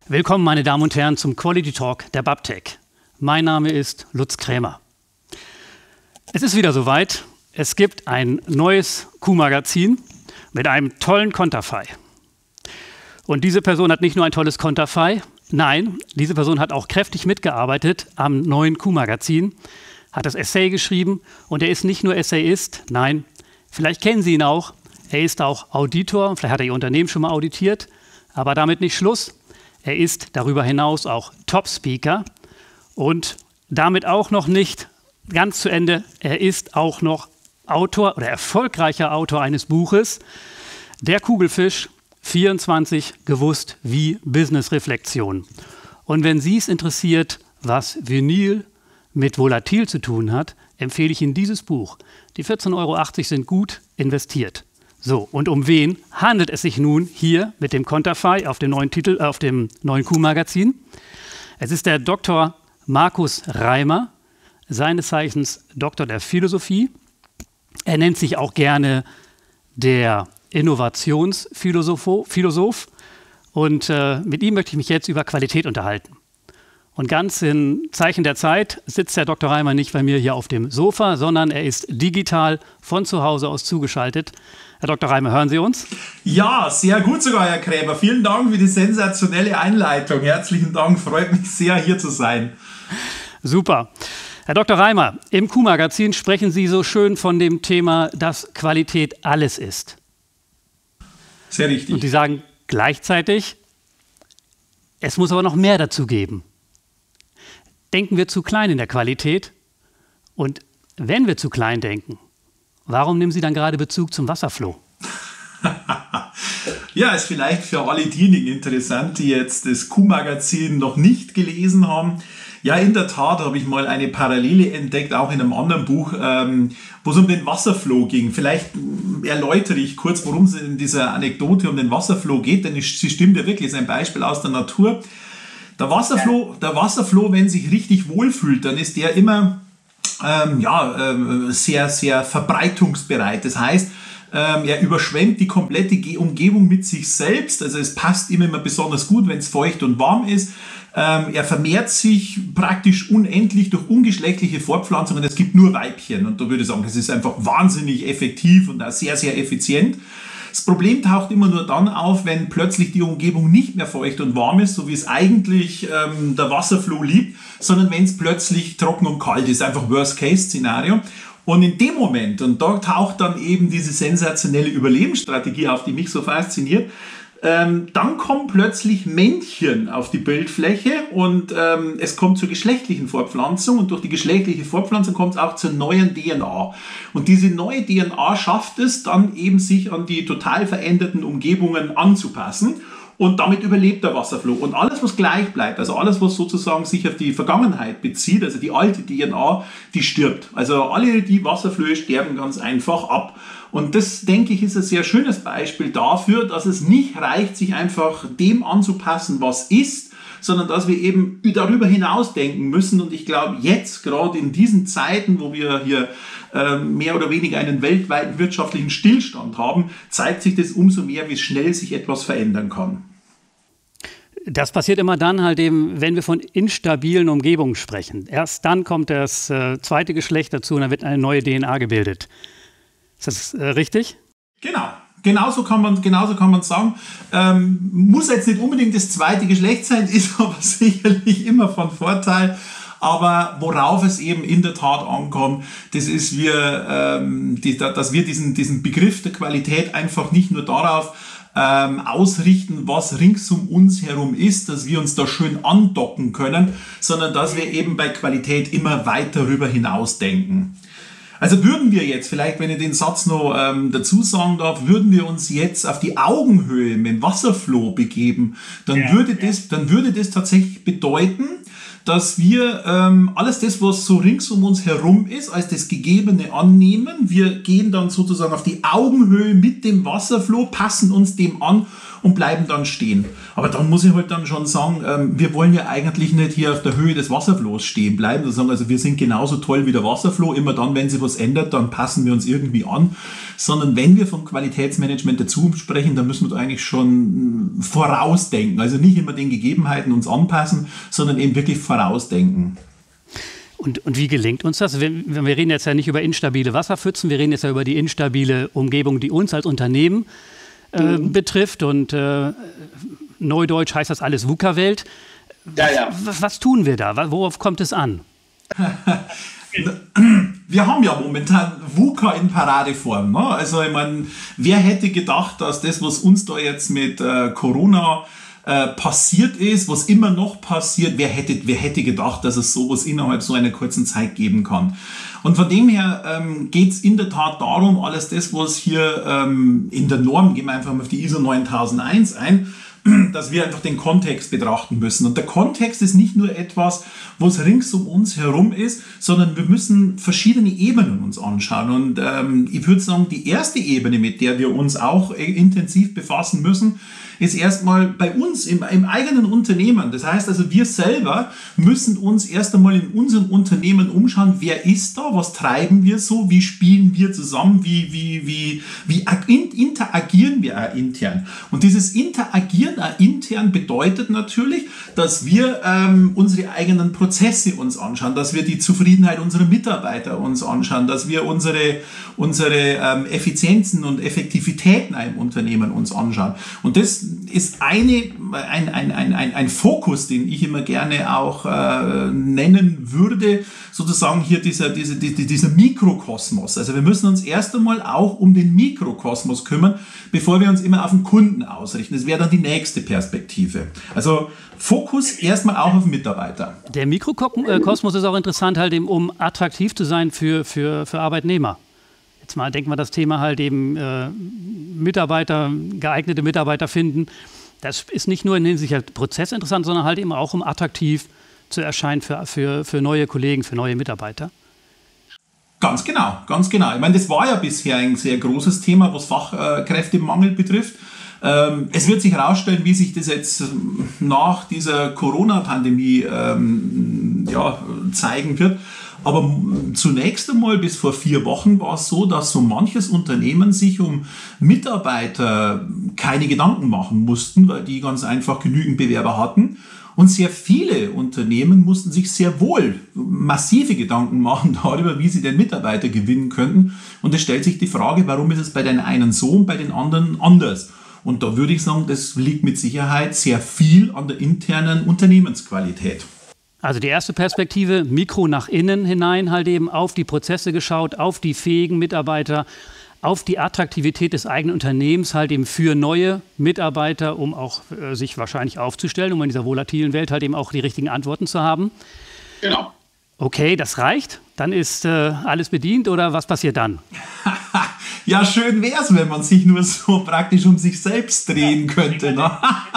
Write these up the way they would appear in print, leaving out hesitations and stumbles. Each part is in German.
Willkommen, meine Damen und Herren, zum Quality Talk der Babtec. Mein Name ist Lutz Krämer. Es ist wieder soweit. Es gibt ein neues Q-Magazin mit einem tollen Konterfei. Und diese Person hat nicht nur ein tolles Konterfei, nein, diese Person hat auch kräftig mitgearbeitet am neuen Q-Magazin, hat das Essay geschrieben und er ist nicht nur Essayist, nein, vielleicht kennen Sie ihn auch, er ist auch Auditor, vielleicht hat er Ihr Unternehmen schon mal auditiert, aber damit nicht Schluss. Er ist darüber hinaus auch Top-Speaker und damit auch noch nicht ganz zu Ende. Er ist auch noch Autor oder erfolgreicher Autor eines Buches, Der Kugelfisch, 24 gewusst wie Business-Reflexion. Und wenn Sie es interessiert, was Vinyl mit Volatil zu tun hat, empfehle ich Ihnen dieses Buch. Die 14,80 € sind gut investiert. So, und um wen handelt es sich nun hier mit dem Konterfei auf dem neuen Titel, auf dem neuen Q-Magazin? Es ist der Dr. Markus Reimer, seines Zeichens Doktor der Philosophie. Er nennt sich auch gerne der Innovationsphilosoph. Und mit ihm möchte ich mich jetzt über Qualität unterhalten. Und ganz im Zeichen der Zeit sitzt der Dr. Reimer nicht bei mir hier auf dem Sofa, sondern er ist digital von zu Hause aus zugeschaltet. Herr Dr. Reimer, hören Sie uns? Ja, sehr gut sogar, Herr Krämer. Vielen Dank für die sensationelle Einleitung. Herzlichen Dank, freut mich sehr, hier zu sein. Super. Herr Dr. Reimer, im Q-Magazin sprechen Sie so schön von dem Thema, dass Qualität alles ist. Sehr richtig. Und Sie sagen gleichzeitig, es muss aber noch mehr dazu geben. Denken wir zu klein in der Qualität? Und wenn wir zu klein denken, warum nehmen Sie dann gerade Bezug zum Wasserflow? Ja, ist vielleicht für alle diejenigen interessant, die jetzt das Q-Magazin noch nicht gelesen haben. Ja, in der Tat habe ich mal eine Parallele entdeckt, auch in einem anderen Buch, wo es um den Wasserflow ging. Vielleicht erläutere ich kurz, worum es in dieser Anekdote um den Wasserflow geht, denn sie stimmt ja wirklich, ist ein Beispiel aus der Natur. Der Wasserflow, wenn sich richtig wohlfühlt, dann ist der immer sehr, sehr verbreitungsbereit. Das heißt, er überschwemmt die komplette Umgebung mit sich selbst. Also es passt ihm immer besonders gut, wenn es feucht und warm ist. Er vermehrt sich praktisch unendlich durch ungeschlechtliche Fortpflanzungen. Es gibt nur Weibchen. Und da würde ich sagen, das ist einfach wahnsinnig effektiv und auch sehr, sehr effizient. Das Problem taucht immer nur dann auf, wenn plötzlich die Umgebung nicht mehr feucht und warm ist, so wie es eigentlich der Wasserflow liebt, sondern wenn es plötzlich trocken und kalt ist, einfach Worst-Case-Szenario. Und in dem Moment, und da taucht dann eben diese sensationelle Überlebensstrategie auf, die mich so fasziniert, dann kommen plötzlich Männchen auf die Bildfläche und es kommt zur geschlechtlichen Fortpflanzung und durch die geschlechtliche Fortpflanzung kommt es auch zur neuen DNA. Und diese neue DNA schafft es dann eben, sich an die total veränderten Umgebungen anzupassen. Und damit überlebt der Wasserflow. Und alles, was gleich bleibt, also alles, was sozusagen sich auf die Vergangenheit bezieht, also die alte DNA, die stirbt. Also alle die Wasserflöhe sterben ganz einfach ab. Und das, denke ich, ist ein sehr schönes Beispiel dafür, dass es nicht reicht, sich einfach dem anzupassen, was ist, sondern dass wir eben darüber hinaus denken müssen. Und ich glaube, jetzt, gerade in diesen Zeiten, wo wir hier mehr oder weniger einen weltweiten wirtschaftlichen Stillstand haben, zeigt sich das umso mehr, wie schnell sich etwas verändern kann. Das passiert immer dann halt eben, wenn wir von instabilen Umgebungen sprechen. Erst dann kommt das zweite Geschlecht dazu und dann wird eine neue DNA gebildet. Ist das richtig? Genau. Genauso kann man sagen. Muss jetzt nicht unbedingt das zweite Geschlecht sein, ist aber sicherlich immer von Vorteil. Aber worauf es eben in der Tat ankommt, das ist, dass wir diesen Begriff der Qualität einfach nicht nur darauf ausrichten, was rings um uns herum ist, dass wir uns da schön andocken können, sondern dass wir eben bei Qualität immer weit darüber hinaus denken. Also würden wir jetzt, vielleicht wenn ich den Satz noch dazu sagen darf, würden wir uns jetzt auf die Augenhöhe mit dem Wasserflow begeben, dann würde das tatsächlich bedeuten, dass wir alles das, was so rings um uns herum ist, als das Gegebene annehmen. Wir gehen dann sozusagen auf die Augenhöhe mit dem Wasserflow, passen uns dem an und bleiben dann stehen. Aber dann muss ich halt dann schon sagen, wir wollen ja eigentlich nicht hier auf der Höhe des Wasserflows stehen bleiben. Also wir sind genauso toll wie der Wasserflow. Immer dann, wenn sich was ändert, dann passen wir uns irgendwie an. Sondern wenn wir vom Qualitätsmanagement dazu sprechen, dann müssen wir da eigentlich schon vorausdenken. Also nicht immer den Gegebenheiten uns anpassen, sondern eben wirklich vorausdenken. Und wie gelingt uns das? Wir reden jetzt ja nicht über instabile Wasserpfützen, wir reden jetzt ja über die instabile Umgebung, die uns als Unternehmen betrifft. Und neudeutsch heißt das alles VUCA-Welt. Ja. Was tun wir da? Worauf kommt es an? Wir haben ja momentan VUCA in Paradeform. Ne? Also ich meine, wer hätte gedacht, dass das, was uns da jetzt mit Corona passiert ist, was immer noch passiert, wer hätte gedacht, dass es sowas innerhalb so einer kurzen Zeit geben kann. Und von dem her geht es in der Tat darum, alles das, was hier in der Norm, gehen wir einfach mal auf die ISO 9001 ein, dass wir einfach den Kontext betrachten müssen. Und der Kontext ist nicht nur etwas, was rings um uns herum ist, sondern wir müssen verschiedene Ebenen uns anschauen. Und ich würde sagen, die erste Ebene, mit der wir uns auch intensiv befassen müssen, ist erstmal bei uns im eigenen Unternehmen. Das heißt also, wir selber müssen uns erst einmal in unserem Unternehmen umschauen, wer ist da, was treiben wir so, wie spielen wir zusammen, wie interagieren wir auch intern. Und dieses Interagieren auch intern bedeutet natürlich, dass wir unsere eigenen Prozesse uns anschauen, dass wir die Zufriedenheit unserer Mitarbeiter uns anschauen, dass wir unsere Effizienzen und Effektivitäten im Unternehmen uns anschauen. Und das ist ein Fokus, den ich immer gerne auch nennen würde, sozusagen hier dieser Mikrokosmos. Also wir müssen uns erst einmal auch um den Mikrokosmos kümmern, bevor wir uns immer auf den Kunden ausrichten. Das wäre dann die nächste Perspektive. Also Fokus erstmal auch auf den Mitarbeiter. Der Mikrokosmos ist auch interessant, halt eben, um attraktiv zu sein für Arbeitnehmer. Jetzt mal denken wir das Thema halt eben geeignete Mitarbeiter finden. Das ist nicht nur in Hinsicht des Prozess interessant, sondern halt eben auch, um attraktiv zu erscheinen für neue Kollegen, für neue Mitarbeiter. Ganz genau, ganz genau. Ich meine, das war ja bisher ein sehr großes Thema, was Fachkräftemangel betrifft. Es wird sich herausstellen, wie sich das jetzt nach dieser Corona-Pandemie zeigen wird. Aber zunächst einmal bis vor 4 Wochen war es so, dass so manches Unternehmen sich um Mitarbeiter keine Gedanken machen mussten, weil die ganz einfach genügend Bewerber hatten. Und sehr viele Unternehmen mussten sich sehr wohl massive Gedanken machen darüber, wie sie den Mitarbeiter gewinnen könnten. Und es stellt sich die Frage, warum ist es bei den einen so und bei den anderen anders? Und da würde ich sagen, das liegt mit Sicherheit sehr viel an der internen Unternehmensqualität. Also die erste Perspektive, Mikro nach innen hinein, halt eben auf die Prozesse geschaut, auf die fähigen Mitarbeiter, auf die Attraktivität des eigenen Unternehmens, halt eben für neue Mitarbeiter, um auch sich wahrscheinlich aufzustellen, um in dieser volatilen Welt halt eben auch die richtigen Antworten zu haben. Genau. Okay, das reicht. Dann ist alles bedient, oder was passiert dann? Ja, schön wäre es, wenn man sich nur so praktisch um sich selbst drehen könnte. Ne?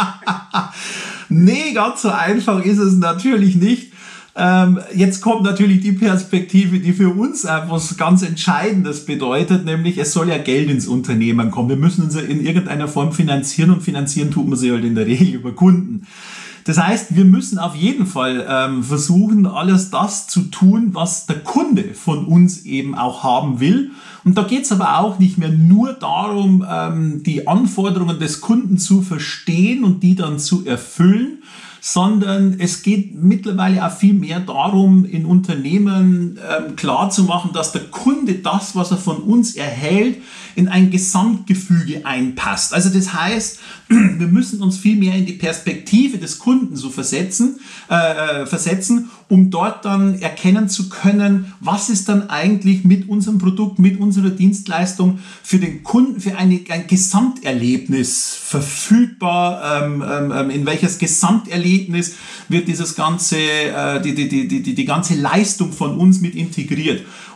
Nee, ganz so einfach ist es natürlich nicht. Jetzt kommt natürlich die Perspektive, die für uns etwas ganz Entscheidendes bedeutet, nämlich es soll ja Geld ins Unternehmen kommen. Wir müssen uns in irgendeiner Form finanzieren und finanzieren tut man sie halt in der Regel über Kunden. Das heißt, wir müssen auf jeden Fall versuchen, alles das zu tun, was der Kunde von uns eben auch haben will. Und da geht es aber auch nicht mehr nur darum, die Anforderungen des Kunden zu verstehen und die dann zu erfüllen, sondern es geht mittlerweile auch viel mehr darum, in Unternehmen klarzumachen, dass der Kunde das, was er von uns erhält, in ein Gesamtgefüge einpasst. Also das heißt, wir müssen uns viel mehr in die Perspektive des Kunden so versetzen, um dort dann erkennen zu können, was ist dann eigentlich mit unserem Produkt, mit unserer Dienstleistung für den Kunden, für ein Gesamterlebnis verfügbar, in welches Gesamterlebnis wird dieses ganze, die ganze Leistung von uns mit integriert.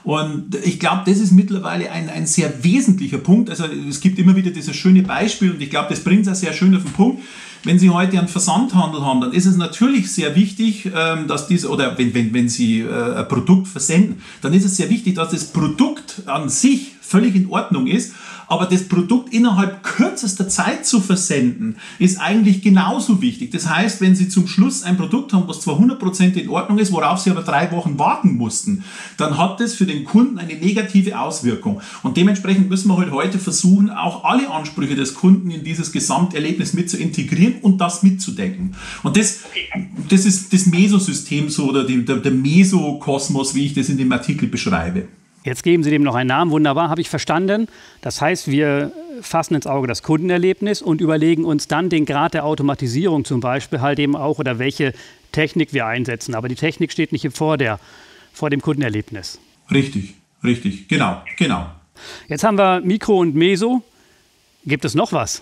Und ich glaube, das ist mittlerweile ein sehr wesentlicher Punkt. Also es gibt immer wieder dieses schöne Beispiel und ich glaube, das bringt es auch sehr schön auf den Punkt. Wenn Sie heute einen Versandhandel haben, dann ist es natürlich sehr wichtig, dass oder wenn Sie ein Produkt versenden, dann ist es sehr wichtig, dass das Produkt an sich völlig in Ordnung ist. Aber das Produkt innerhalb kürzester Zeit zu versenden, ist eigentlich genauso wichtig. Das heißt, wenn Sie zum Schluss ein Produkt haben, was zwar 100% in Ordnung ist, worauf Sie aber 3 Wochen warten mussten, dann hat das für den Kunden eine negative Auswirkung. Und dementsprechend müssen wir halt heute versuchen, auch alle Ansprüche des Kunden in dieses Gesamterlebnis mit zu integrieren und das mitzudenken. Und das ist das Mesosystem so, oder der Mesokosmos, wie ich das in dem Artikel beschreibe. Jetzt geben Sie dem noch einen Namen, wunderbar, habe ich verstanden. Das heißt, wir fassen ins Auge das Kundenerlebnis und überlegen uns dann den Grad der Automatisierung zum Beispiel halt eben auch oder welche Technik wir einsetzen. Aber die Technik steht nicht vor dem Kundenerlebnis. Richtig, genau. Jetzt haben wir Mikro und Meso. Gibt es noch was?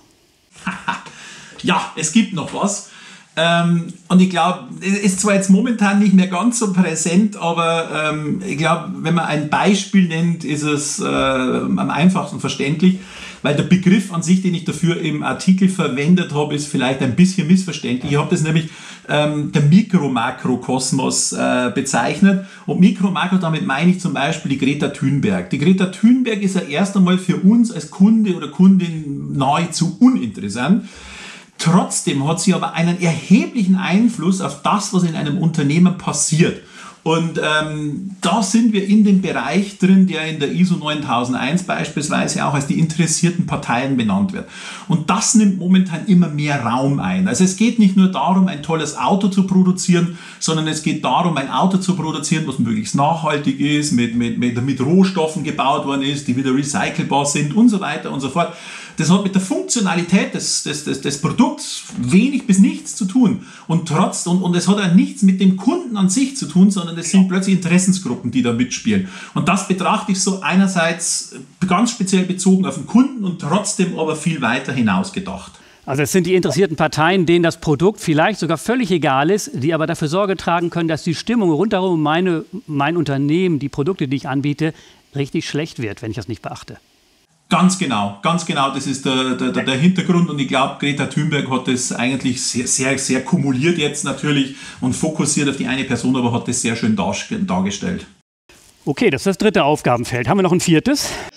Ja, es gibt noch was. Und ich glaube, es ist zwar jetzt momentan nicht mehr ganz so präsent, aber ich glaube, wenn man ein Beispiel nennt, ist es am einfachsten verständlich, weil der Begriff an sich, den ich dafür im Artikel verwendet habe, ist vielleicht ein bisschen missverständlich. Ich habe das nämlich der Mikro-Makro-Kosmos bezeichnet. Und Mikro-Makro, damit meine ich zum Beispiel die Greta Thunberg. Die Greta Thunberg ist ja erst einmal für uns als Kunde oder Kundin nahezu uninteressant. Trotzdem hat sie aber einen erheblichen Einfluss auf das, was in einem Unternehmen passiert. Und da sind wir in dem Bereich drin, der in der ISO 9001 beispielsweise auch als die interessierten Parteien benannt wird. Und das nimmt momentan immer mehr Raum ein. Also es geht nicht nur darum, ein tolles Auto zu produzieren, sondern es geht darum, ein Auto zu produzieren, was möglichst nachhaltig ist, mit Rohstoffen gebaut worden ist, die wieder recycelbar sind und so weiter und so fort. Das hat mit der Funktionalität des Produkts wenig bis nichts zu tun. Und es hat auch nichts mit dem Kunden an sich zu tun, sondern es sind plötzlich Interessensgruppen, die da mitspielen. Und das betrachte ich so einerseits ganz speziell bezogen auf den Kunden und trotzdem aber viel weiter hinaus gedacht. Also es sind die interessierten Parteien, denen das Produkt vielleicht sogar völlig egal ist, die aber dafür Sorge tragen können, dass die Stimmung rundherum mein Unternehmen, die Produkte, die ich anbiete, richtig schlecht wird, wenn ich das nicht beachte. Ganz genau, das ist der Hintergrund und ich glaube, Greta Thunberg hat das eigentlich sehr, sehr kumuliert jetzt natürlich und fokussiert auf die eine Person, aber hat das sehr schön dargestellt. Okay, das ist das 3. Aufgabenfeld. Haben wir noch ein 4.?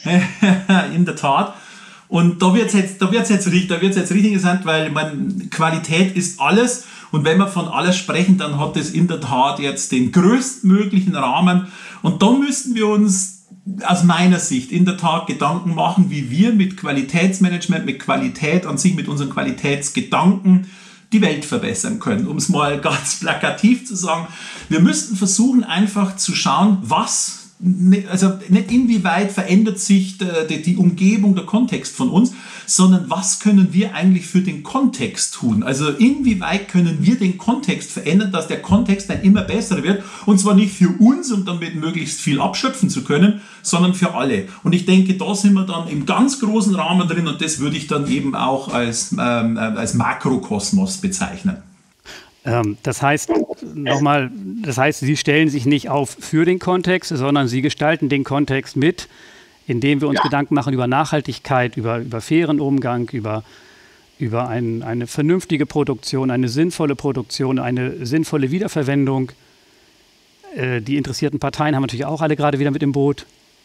In der Tat. Und da wird's jetzt richtig interessant, weil Qualität ist alles und wenn wir von alles sprechen, dann hat es in der Tat jetzt den größtmöglichen Rahmen und da müssen wir uns aus meiner Sicht in der Tat Gedanken machen, wie wir mit Qualitätsmanagement, mit Qualität an sich, mit unseren Qualitätsgedanken die Welt verbessern können. Um es mal ganz plakativ zu sagen, wir müssten versuchen einfach zu schauen, also nicht inwieweit verändert sich die Umgebung, der Kontext von uns, sondern was können wir eigentlich für den Kontext tun? Also inwieweit können wir den Kontext verändern, dass der Kontext dann immer besser wird und zwar nicht für uns, um damit möglichst viel abschöpfen zu können, sondern für alle. Und ich denke, da sind wir dann im ganz großen Rahmen drin und das würde ich dann eben auch als Makrokosmos bezeichnen. Das heißt, Sie stellen sich nicht auf für den Kontext, sondern Sie gestalten den Kontext mit, indem wir uns Gedanken machen über Nachhaltigkeit, über fairen Umgang, über eine vernünftige Produktion, eine sinnvolle Wiederverwendung. Die interessierten Parteien haben natürlich auch alle gerade wieder mit im Boot.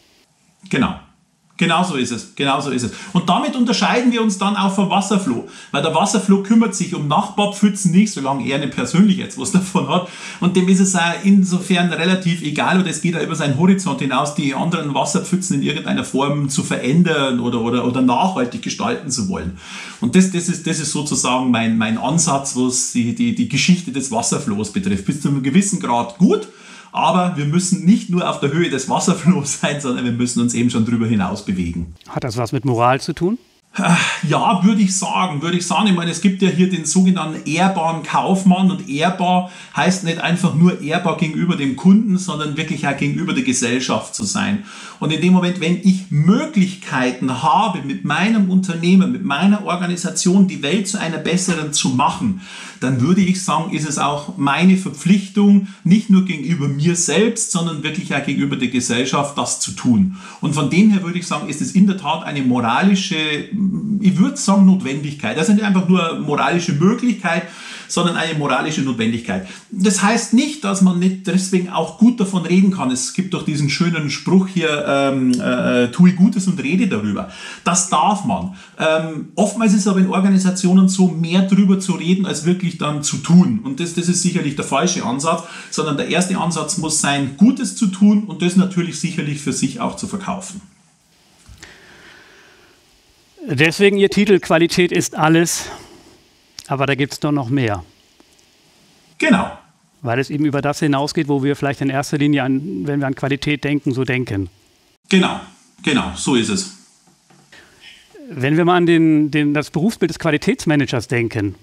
Genau so ist es. Und damit unterscheiden wir uns dann auch vom Wasserfloh, weil der Wasserfloh kümmert sich um Nachbarpfützen nicht, solange er nicht persönlich jetzt was davon hat. Und dem ist es auch insofern relativ egal oder es geht auch über seinen Horizont hinaus, die anderen Wasserpfützen in irgendeiner Form zu verändern oder nachhaltig gestalten zu wollen. Und das ist sozusagen mein Ansatz, was die Geschichte des Wasserflohs betrifft. Bis zu einem gewissen Grad gut. Aber wir müssen nicht nur auf der Höhe des Wasserflohs sein, sondern wir müssen uns eben schon drüber hinaus bewegen. Hat das was mit Moral zu tun? Ja, würde ich sagen. Ich meine, es gibt ja hier den sogenannten ehrbaren Kaufmann und ehrbar heißt nicht einfach nur ehrbar gegenüber dem Kunden, sondern wirklich auch gegenüber der Gesellschaft zu sein. Und in dem Moment, wenn ich Möglichkeiten habe, mit meinem Unternehmen, mit meiner Organisation die Welt zu einer besseren zu machen, dann würde ich sagen, ist es auch meine Verpflichtung, nicht nur gegenüber mir selbst, sondern wirklich auch gegenüber der Gesellschaft, das zu tun. Und von dem her würde ich sagen, ist es in der Tat eine moralische, ich würde sagen Notwendigkeit. Also nicht einfach nur moralische Möglichkeit, sondern eine moralische Notwendigkeit. Das heißt nicht, dass man nicht deswegen auch gut davon reden kann. Es gibt doch diesen schönen Spruch hier, tue Gutes und rede darüber. Das darf man. Oftmals ist es aber in Organisationen so, mehr darüber zu reden, als wirklich dann zu tun. Und das ist sicherlich der falsche Ansatz, sondern der erste Ansatz muss sein, Gutes zu tun und das natürlich sicherlich für sich auch zu verkaufen. Deswegen Ihr Titel Qualität ist alles, aber da gibt es doch noch mehr. Genau. Weil es eben über das hinausgeht, wo wir vielleicht in erster Linie, wenn wir an Qualität denken, so denken. Genau, so ist es. Wenn wir mal an das Berufsbild des Qualitätsmanagers denken,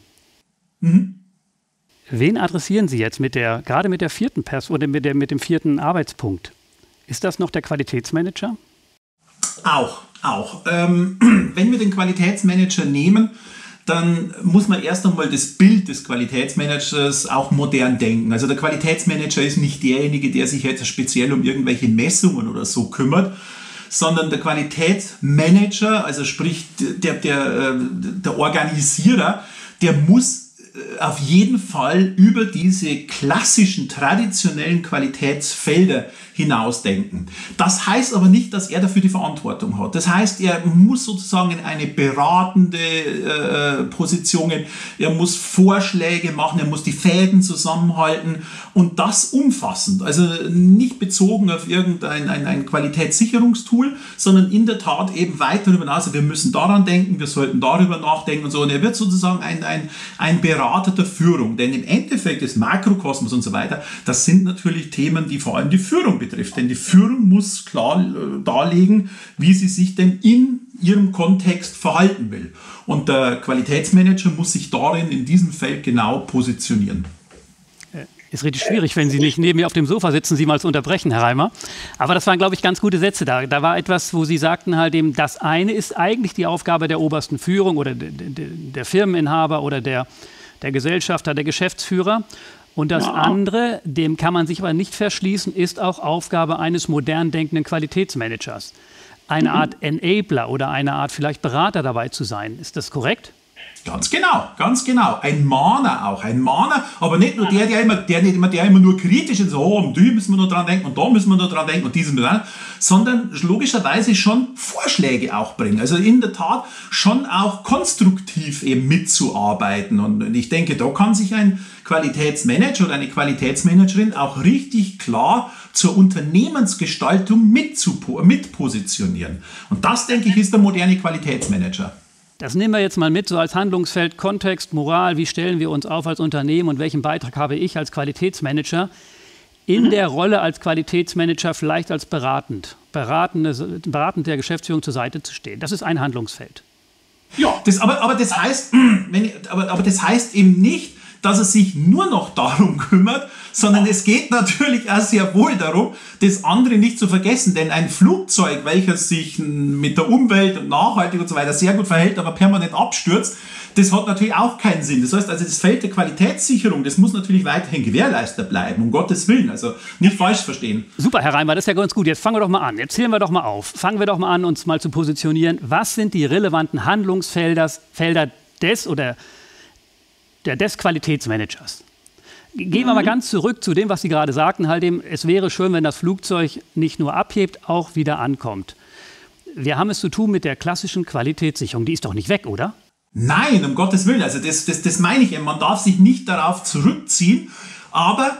wen adressieren Sie jetzt gerade mit der vierten Person oder mit dem vierten Arbeitspunkt? Ist das noch der Qualitätsmanager? Auch. Wenn wir den Qualitätsmanager nehmen, dann muss man erst einmal das Bild des Qualitätsmanagers auch modern denken. Also der Qualitätsmanager ist nicht derjenige, der sich jetzt speziell um irgendwelche Messungen oder so kümmert, sondern der Qualitätsmanager, also sprich der Organisierer, der muss auf jeden Fall über diese klassischen, traditionellen Qualitätsfelder hinausdenken. Das heißt aber nicht, dass er dafür die Verantwortung hat. Das heißt, er muss sozusagen in eine beratende Position gehen, er muss Vorschläge machen, er muss die Fäden zusammenhalten und das umfassend. Also nicht bezogen auf irgendein Qualitätssicherungstool, sondern in der Tat eben weit darüber hinaus. Also wir müssen daran denken, wir sollten darüber nachdenken und so. Und er wird sozusagen ein Berater der Führung. Denn im Endeffekt des Makrokosmos und so weiter, das sind natürlich Themen, die vor allem die Führung betrifft. Denn die Führung muss klar darlegen, wie sie sich denn in ihrem Kontext verhalten will. Und der Qualitätsmanager muss sich darin, in diesem Feld genau positionieren. Ist richtig schwierig, wenn Sie nicht neben mir auf dem Sofa sitzen, Sie mal zu unterbrechen, Herr Reimer. Aber das waren, glaube ich, ganz gute Sätze da. Da war etwas, wo Sie sagten halt eben, das eine ist eigentlich die Aufgabe der obersten Führung oder der Firmeninhaber oder der Gesellschafter, der Geschäftsführer. Und das andere, dem kann man sich aber nicht verschließen, ist auch Aufgabe eines modern denkenden Qualitätsmanagers. Eine Art Enabler oder eine Art vielleicht Berater dabei zu sein. Ist das korrekt? Ganz genau. Ein Mahner auch. Ein Mahner, aber nicht nur der immer nur kritisch ist, so, und die müssen wir noch dran denken und da müssen wir noch dran denken und diesen, sondern logischerweise schon Vorschläge auch bringen. Also in der Tat schon auch konstruktiv eben mitzuarbeiten. Und ich denke, da kann sich ein Qualitätsmanager oder eine Qualitätsmanagerin auch richtig klar zur Unternehmensgestaltung mit positionieren. Und das, denke ich, ist der moderne Qualitätsmanager. Das nehmen wir jetzt mal mit, so als Handlungsfeld Kontext, Moral, wie stellen wir uns auf als Unternehmen und welchen Beitrag habe ich als Qualitätsmanager in der Rolle als Qualitätsmanager vielleicht als beratend der Geschäftsführung zur Seite zu stehen. Das ist ein Handlungsfeld. Ja, aber das heißt eben nicht, dass es sich nur noch darum kümmert, sondern es geht natürlich auch sehr wohl darum, das andere nicht zu vergessen. Denn ein Flugzeug, welches sich mit der Umwelt und nachhaltig und so weiter sehr gut verhält, aber permanent abstürzt, das hat natürlich auch keinen Sinn. Das heißt also, das Feld der Qualitätssicherung, das muss natürlich weiterhin gewährleistet bleiben, um Gottes Willen. Also nicht falsch verstehen. Super, Herr Reimer, das ist ja ganz gut. Jetzt fangen wir doch mal an. Jetzt zählen wir doch mal auf. Fangen wir doch mal an, uns mal zu positionieren. Was sind die relevanten Handlungsfelder des Qualitätsmanagers? Gehen wir mal ganz zurück zu dem, was Sie gerade sagten, halt eben, es wäre schön, wenn das Flugzeug nicht nur abhebt, auch wieder ankommt. Wir haben es zu tun mit der klassischen Qualitätssicherung. Die ist doch nicht weg, oder? Nein, um Gottes Willen. Also das meine ich. Man darf sich nicht darauf zurückziehen Aber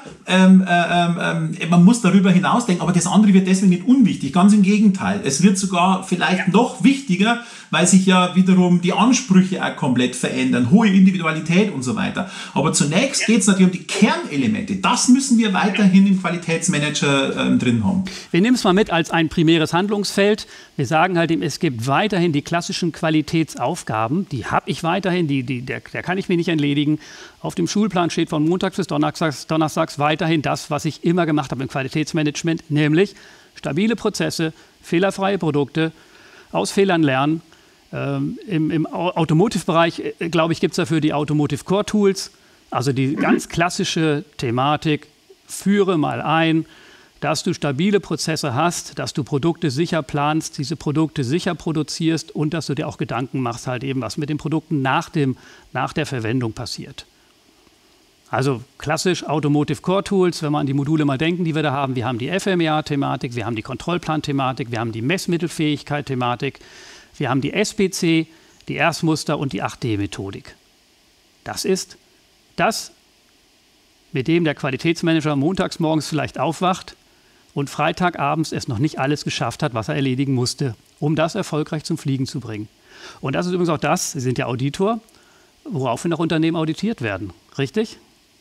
man muss darüber hinausdenken, aber das andere wird deswegen nicht unwichtig, ganz im Gegenteil. Es wird sogar vielleicht noch wichtiger, weil sich ja wiederum die Ansprüche auch komplett verändern, hohe Individualität und so weiter. Aber zunächst geht es natürlich um die Kernelemente. Das müssen wir weiterhin im Qualitätsmanager drin haben. Wir nehmen es mal mit als ein primäres Handlungsfeld. Wir sagen halt, es gibt weiterhin die klassischen Qualitätsaufgaben, die habe ich weiterhin, der kann ich mir nicht entledigen. Auf dem Schulplan steht von montags bis donnerstags weiterhin das, was ich immer gemacht habe im Qualitätsmanagement, nämlich stabile Prozesse, fehlerfreie Produkte, aus Fehlern lernen. Im Automotive-Bereich, glaube ich, gibt es dafür die Automotive Core Tools, also die ganz klassische Thematik, führe mal ein, dass du stabile Prozesse hast, dass du Produkte sicher planst, diese Produkte sicher produzierst und dass du dir auch Gedanken machst, halt eben, was mit den Produkten nach der Verwendung passiert. Also klassisch Automotive Core Tools, wenn wir an die Module mal denken, die wir da haben. Wir haben die FMEA-Thematik, wir haben die Kontrollplan-Thematik, wir haben die Messmittelfähigkeit-Thematik, wir haben die SPC, die Erstmuster und die 8D-Methodik. Das ist das, mit dem der Qualitätsmanager montags morgens vielleicht aufwacht und freitagabends es noch nicht alles geschafft hat, was er erledigen musste, um das erfolgreich zum Fliegen zu bringen. Und das ist übrigens auch das, Sie sind ja Auditor, woraufhin auch Unternehmen auditiert werden. Richtig?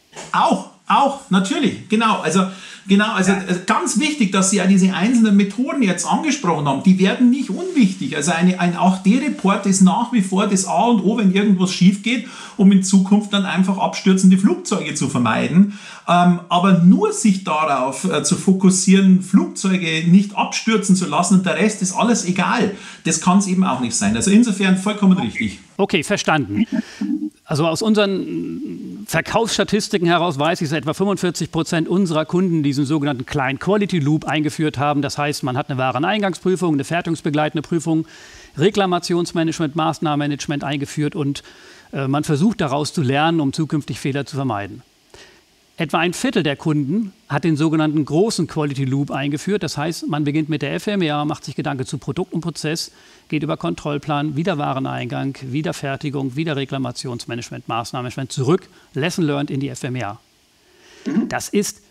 Auch, natürlich, genau. Also ganz wichtig, dass Sie ja diese einzelnen Methoden jetzt angesprochen haben. Die werden nicht unwichtig. Also ein 8D-Report ist nach wie vor das A und O, wenn irgendwas schief geht, um in Zukunft dann einfach abstürzende Flugzeuge zu vermeiden. Aber nur sich darauf zu fokussieren, Flugzeuge nicht abstürzen zu lassen und der Rest ist alles egal, das kann es eben auch nicht sein. Also insofern vollkommen richtig. Okay, verstanden. Also aus unseren Verkaufsstatistiken heraus weiß ich, dass etwa 45% unserer Kunden diesen sogenannten Client Quality Loop eingeführt haben. Das heißt, man hat eine Wareneingangsprüfung, eine fertigungsbegleitende Prüfung, Reklamationsmanagement, Maßnahmenmanagement eingeführt und man versucht daraus zu lernen, um zukünftig Fehler zu vermeiden. Etwa ein Viertel der Kunden hat den sogenannten großen Quality Loop eingeführt. Das heißt, man beginnt mit der FMEA, macht sich Gedanken zu Produkt und Prozess, geht über Kontrollplan, wieder Wareneingang, wieder Fertigung, wieder Reklamationsmanagement, Maßnahmenmanagement, zurück, Lesson learned in die FMEA. Das ist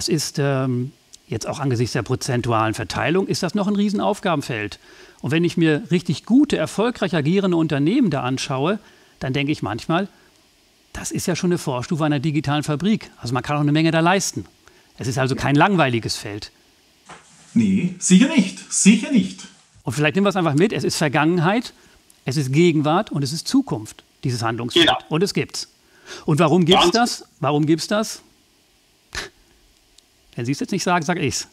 jetzt auch angesichts der prozentualen Verteilung, ist das noch ein Riesenaufgabenfeld. Und wenn ich mir richtig gute, erfolgreich agierende Unternehmen da anschaue, dann denke ich manchmal, das ist ja schon eine Vorstufe einer digitalen Fabrik. Also man kann auch eine Menge da leisten. Es ist also kein langweiliges Feld. Nee, sicher nicht. Sicher nicht. Und vielleicht nehmen wir es einfach mit. Es ist Vergangenheit, es ist Gegenwart und es ist Zukunft, dieses Handlungsfeld. Genau. Und es gibt's. Und warum gibt's das? Warum gibt's das? Wenn Sie es jetzt nicht sagen, sage ich's.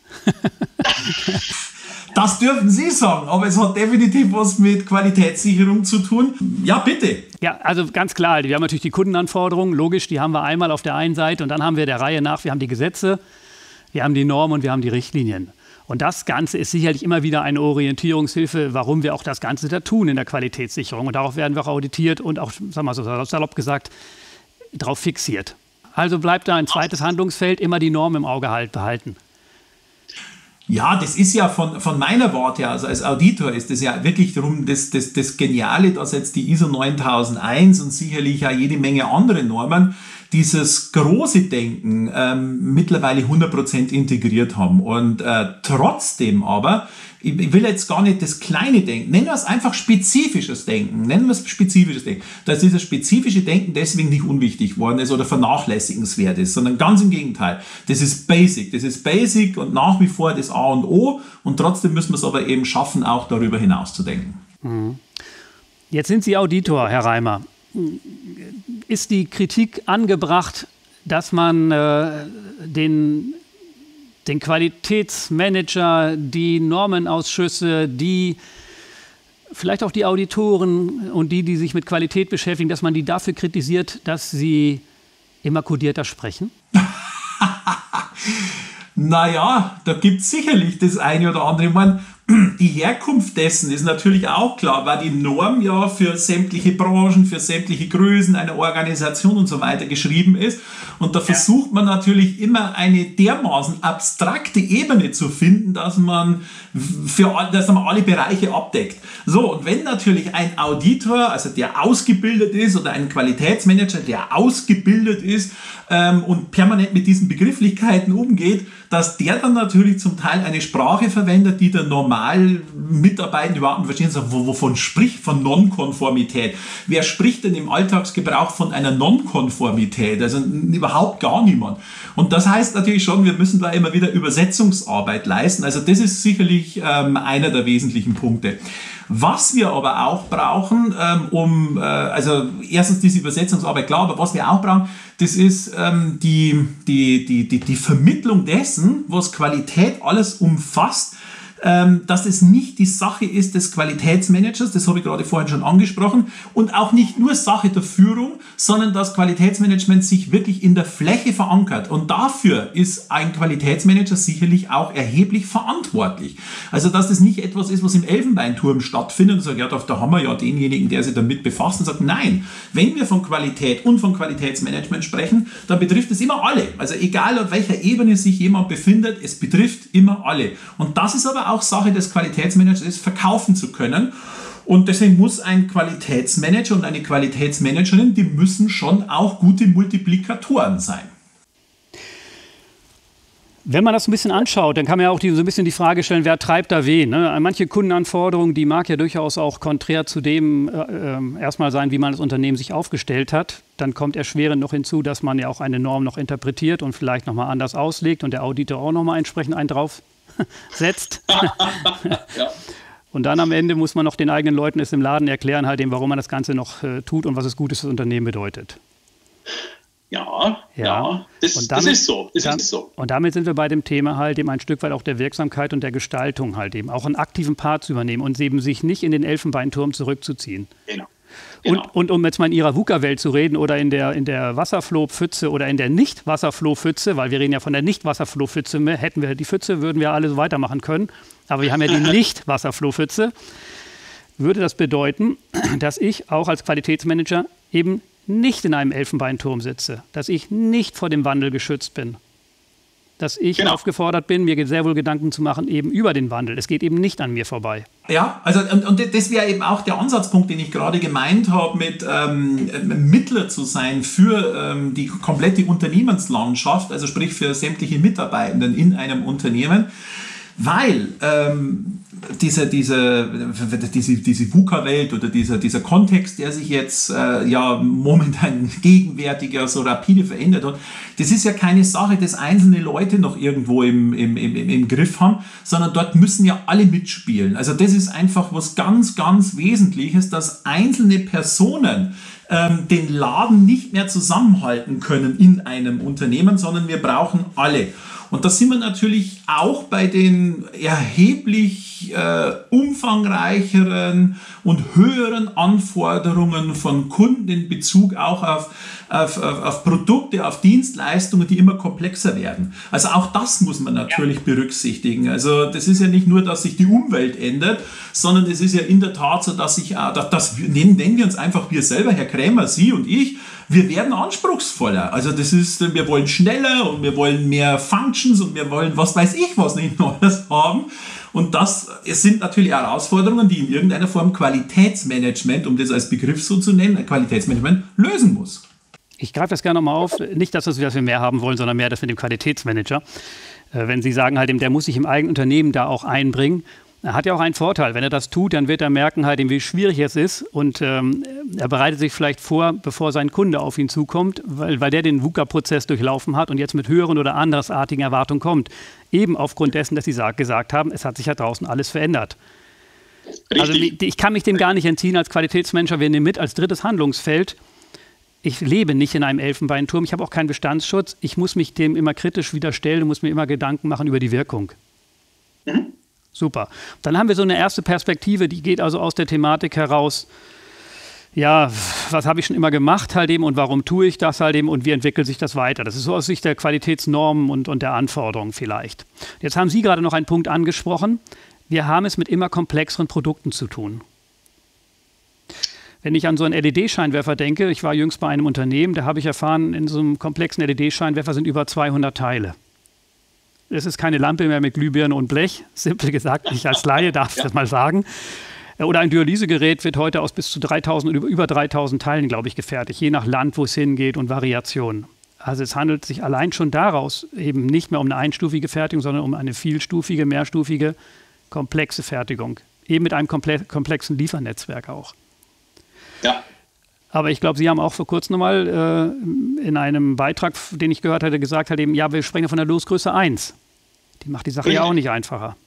Das dürfen Sie sagen, aber es hat definitiv was mit Qualitätssicherung zu tun. Ja, bitte. Ja, also ganz klar, wir haben natürlich die Kundenanforderungen, logisch, die haben wir einmal auf der einen Seite und dann haben wir der Reihe nach, wir haben die Gesetze, wir haben die Normen und wir haben die Richtlinien. Und das Ganze ist sicherlich immer wieder eine Orientierungshilfe, warum wir auch das Ganze da tun in der Qualitätssicherung. Und darauf werden wir auch auditiert und auch, sagen wir mal so salopp gesagt, darauf fixiert. Also bleibt da ein zweites Handlungsfeld, immer die Norm im Auge behalten. Ja, das ist ja von meiner Warte her, also als Auditor ist das ja wirklich darum, das Geniale, dass jetzt die ISO 9001 und sicherlich auch jede Menge andere Normen dieses große Denken mittlerweile 100% integriert haben. Und trotzdem aber, ich will jetzt gar nicht das kleine Denken, nennen wir es einfach spezifisches Denken, dass dieses spezifische Denken deswegen nicht unwichtig worden ist oder vernachlässigenswert ist, sondern ganz im Gegenteil. Das ist basic und nach wie vor das A und O und trotzdem müssen wir es aber eben schaffen, auch darüber hinaus zu denken. Jetzt sind Sie Auditor, Herr Reimer. Ist die Kritik angebracht, dass man den Qualitätsmanager, die Normenausschüsse, die vielleicht auch die Auditoren und die sich mit Qualität beschäftigen, dass man die dafür kritisiert, dass sie immer kodierter sprechen? Naja, da gibt es sicherlich das eine oder andere. Ich meine, Die Herkunft dessen ist natürlich auch klar, weil die Norm ja für sämtliche Branchen, für sämtliche Größen einer Organisation und so weiter geschrieben ist. Und da versucht man natürlich immer eine dermaßen abstrakte Ebene zu finden, dass man alle Bereiche abdeckt. So, und wenn natürlich ein Auditor, also der ausgebildet ist, oder ein Qualitätsmanager, der ausgebildet ist und permanent mit diesen Begrifflichkeiten umgeht, dass der dann natürlich zum Teil eine Sprache verwendet, die der normal Mitarbeitende überhaupt nicht verstehen, sagt, wovon spricht von Nonkonformität? Wer spricht denn im Alltagsgebrauch von einer Nonkonformität? Also überhaupt gar niemand. Und das heißt natürlich schon, wir müssen da immer wieder Übersetzungsarbeit leisten. Also das ist sicherlich einer der wesentlichen Punkte. Was wir aber auch brauchen, also erstens diese Übersetzungsarbeit, klar, aber was wir auch brauchen, das ist die Vermittlung dessen, was Qualität alles umfasst, dass es nicht die Sache ist des Qualitätsmanagers, das habe ich gerade vorhin schon angesprochen, und auch nicht nur Sache der Führung, sondern dass Qualitätsmanagement sich wirklich in der Fläche verankert. Und dafür ist ein Qualitätsmanager sicherlich auch erheblich verantwortlich. Also dass das nicht etwas ist, was im Elfenbeinturm stattfindet und sagt, ja, da haben wir ja denjenigen, der sich damit befasst, und sagt, nein, wenn wir von Qualität und von Qualitätsmanagement sprechen, dann betrifft es immer alle. Also egal auf welcher Ebene sich jemand befindet, es betrifft immer alle. Und das ist aber auch Sache des Qualitätsmanagers ist, verkaufen zu können. Und deswegen muss ein Qualitätsmanager und eine Qualitätsmanagerin, die müssen schon auch gute Multiplikatoren sein. Wenn man das ein bisschen anschaut, dann kann man ja auch so ein bisschen die Frage stellen, wer treibt da wen? Ne? Manche Kundenanforderungen, die mag ja durchaus auch konträr zu dem erstmal sein, wie man das Unternehmen sich aufgestellt hat. Dann kommt erschwerend noch hinzu, dass man ja auch eine Norm noch interpretiert und vielleicht nochmal anders auslegt und der Auditor auch nochmal entsprechend einen drauf setzt. Ja. Und dann am Ende muss man noch den eigenen Leuten es im Laden erklären, halt eben, warum man das Ganze noch tut und was es Gutes für das Unternehmen bedeutet. Ja. Das ist so. Und damit sind wir bei dem Thema halt eben ein Stück weit auch der Wirksamkeit und der Gestaltung halt eben, auch einen aktiven Part zu übernehmen und eben sich nicht in den Elfenbeinturm zurückzuziehen. Genau. Und um jetzt mal in Ihrer VUCA-Welt zu reden oder in der Wasserflohpfütze oder in der Nicht-Wasserflohpfütze, weil wir reden ja von der Nicht-Wasserflohpfütze, hätten wir die Pfütze, würden wir alle so weitermachen können. Aber wir haben ja die Nicht-Wasserflohpfütze. Würde das bedeuten, dass ich auch als Qualitätsmanager eben nicht in einem Elfenbeinturm sitze, dass ich nicht vor dem Wandel geschützt bin, dass ich aufgefordert bin, mir sehr wohl Gedanken zu machen, eben über den Wandel. Es geht eben nicht an mir vorbei. Ja, also und das wäre eben auch der Ansatzpunkt, den ich gerade gemeint habe, mit Mittler zu sein für die komplette Unternehmenslandschaft, also sprich für sämtliche Mitarbeitenden in einem Unternehmen, weil diese VUCA-Welt oder dieser Kontext, der sich jetzt momentan gegenwärtig so rapide verändert hat, das ist ja keine Sache, dass einzelne Leute noch irgendwo im Griff haben, sondern dort müssen ja alle mitspielen. Also das ist einfach was ganz, ganz Wesentliches, dass einzelne Personen den Laden nicht mehr zusammenhalten können in einem Unternehmen, sondern wir brauchen alle. Und da sind wir natürlich auch bei den erheblich umfangreicheren und höheren Anforderungen von Kunden in Bezug auch auf Produkte, auf Dienstleistungen, die immer komplexer werden. Also auch das muss man natürlich berücksichtigen. Also das ist ja nicht nur, dass sich die Umwelt ändert, sondern es ist ja in der Tat so, dass nennen wir uns einfach wir selber, Herr Krämer, Sie und ich, wir werden anspruchsvoller. Also das ist, wir wollen schneller und wir wollen mehr Functions und wir wollen was weiß ich was nicht Neues haben. Und das sind natürlich Herausforderungen, die in irgendeiner Form Qualitätsmanagement, um das als Begriff so zu nennen, Qualitätsmanagement lösen muss. Ich greife das gerne nochmal auf. Nicht, dass wir mehr haben wollen, sondern mehr das mit dem Qualitätsmanager. Wenn Sie sagen, halt, der muss sich im eigenen Unternehmen da auch einbringen. Er hat ja auch einen Vorteil. Wenn er das tut, dann wird er merken, halt, wie schwierig es ist. Und er bereitet sich vielleicht vor, bevor sein Kunde auf ihn zukommt, weil der den VUCA-Prozess durchlaufen hat und jetzt mit höheren oder andersartigen Erwartungen kommt. Eben aufgrund dessen, dass Sie gesagt haben, es hat sich ja draußen alles verändert. Richtig. Also ich kann mich dem gar nicht entziehen als Qualitätsmanager. Wir nehmen mit als drittes Handlungsfeld. Ich lebe nicht in einem Elfenbeinturm. Ich habe auch keinen Bestandsschutz. Ich muss mich dem immer kritisch wieder stellen und muss mir immer Gedanken machen über die Wirkung. Mhm. Super. Dann haben wir so eine erste Perspektive, die geht also aus der Thematik heraus, ja, was habe ich schon immer gemacht halt eben und warum tue ich das halt eben und wie entwickelt sich das weiter? Das ist so aus Sicht der Qualitätsnormen und der Anforderungen vielleicht. Jetzt haben Sie gerade noch einen Punkt angesprochen, Wir haben es mit immer komplexeren Produkten zu tun. Wenn ich an so einen LED-Scheinwerfer denke, ich war jüngst bei einem Unternehmen, da habe ich erfahren, in so einem komplexen LED-Scheinwerfer sind über 200 Teile. Es ist keine Lampe mehr mit Glühbirne und Blech, simpel gesagt, ich als Laie darf das mal sagen. Oder ein Dialysegerät wird heute aus bis zu 3.000 oder über 3.000 Teilen, glaube ich, gefertigt, je nach Land, wo es hingeht und Variationen. Also es handelt sich allein schon daraus eben nicht mehr um eine einstufige Fertigung, sondern um eine vielstufige, mehrstufige, komplexe Fertigung. Eben mit einem komplexen Liefernetzwerk auch. Ja. Aber ich glaube, Sie haben auch vor kurzem mal in einem Beitrag, den ich gehört hatte, gesagt, halt eben, ja, wir sprechen von der Losgröße 1. Die macht die Sache ja auch nicht einfacher.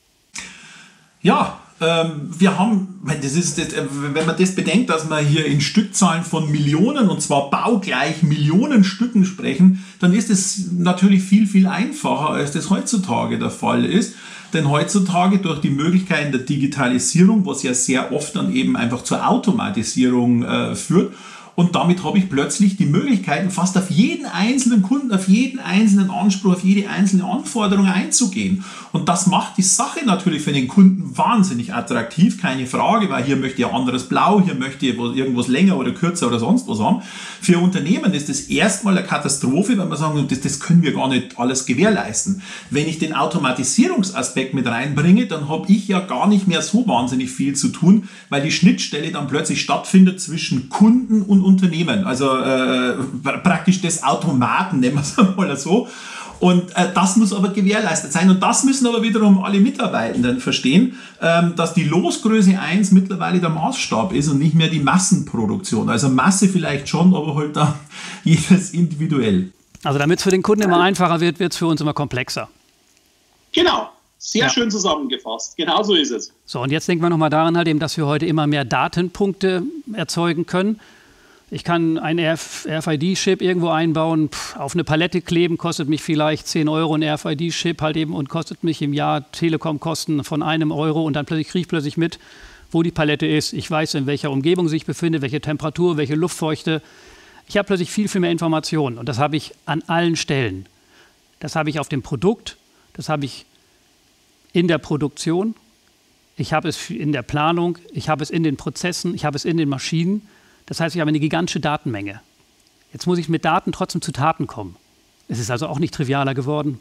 Ja, wir haben, wenn man das bedenkt, dass wir hier in Stückzahlen von Millionen, und zwar baugleich Millionen Stücken sprechen, dann ist es natürlich viel, viel einfacher, als das heutzutage der Fall ist. Denn heutzutage durch die Möglichkeiten der Digitalisierung, was ja sehr oft dann eben einfach zur Automatisierung führt, und damit habe ich plötzlich die Möglichkeiten, fast auf jeden einzelnen Kunden, auf jeden einzelnen Anspruch, auf jede einzelne Anforderung einzugehen. Und das macht die Sache natürlich für den Kunden wahnsinnig attraktiv, keine Frage, weil hier möchte ich ein anderes Blau, hier möchte ich irgendwas länger oder kürzer oder sonst was haben. Für Unternehmen ist das erstmal eine Katastrophe, weil man sagen, das können wir gar nicht alles gewährleisten. Wenn ich den Automatisierungsaspekt mit reinbringe, dann habe ich ja gar nicht mehr so wahnsinnig viel zu tun, weil die Schnittstelle dann plötzlich stattfindet zwischen Kunden und Unternehmen, also praktisch des Automaten, nennen wir es mal so. Und das muss aber gewährleistet sein. Und das müssen aber wiederum alle Mitarbeitenden verstehen, dass die Losgröße 1 mittlerweile der Maßstab ist und nicht mehr die Massenproduktion. Also Masse vielleicht schon, aber halt da jedes individuell. Also damit es für den Kunden immer einfacher wird, wird es für uns immer komplexer. Genau. Sehr schön zusammengefasst. Genau so ist es. So, und jetzt denken wir nochmal daran halt eben, dass wir heute immer mehr Datenpunkte erzeugen können. Ich kann einen RFID-Chip irgendwo einbauen, auf eine Palette kleben, kostet mich vielleicht 10 Euro, ein RFID-Chip halt eben und kostet mich im Jahr Telekom-Kosten von 1 Euro und dann kriege ich plötzlich mit, wo die Palette ist. Ich weiß, in welcher Umgebung sie sich befindet, welche Temperatur, welche Luftfeuchte. Ich habe plötzlich viel, viel mehr Informationen und das habe ich an allen Stellen. Das habe ich auf dem Produkt, das habe ich in der Produktion, ich habe es in der Planung, ich habe es in den Prozessen, ich habe es in den Maschinen. Das heißt, ich habe eine gigantische Datenmenge. Jetzt muss ich mit Daten trotzdem zu Taten kommen. Es ist also auch nicht trivialer geworden.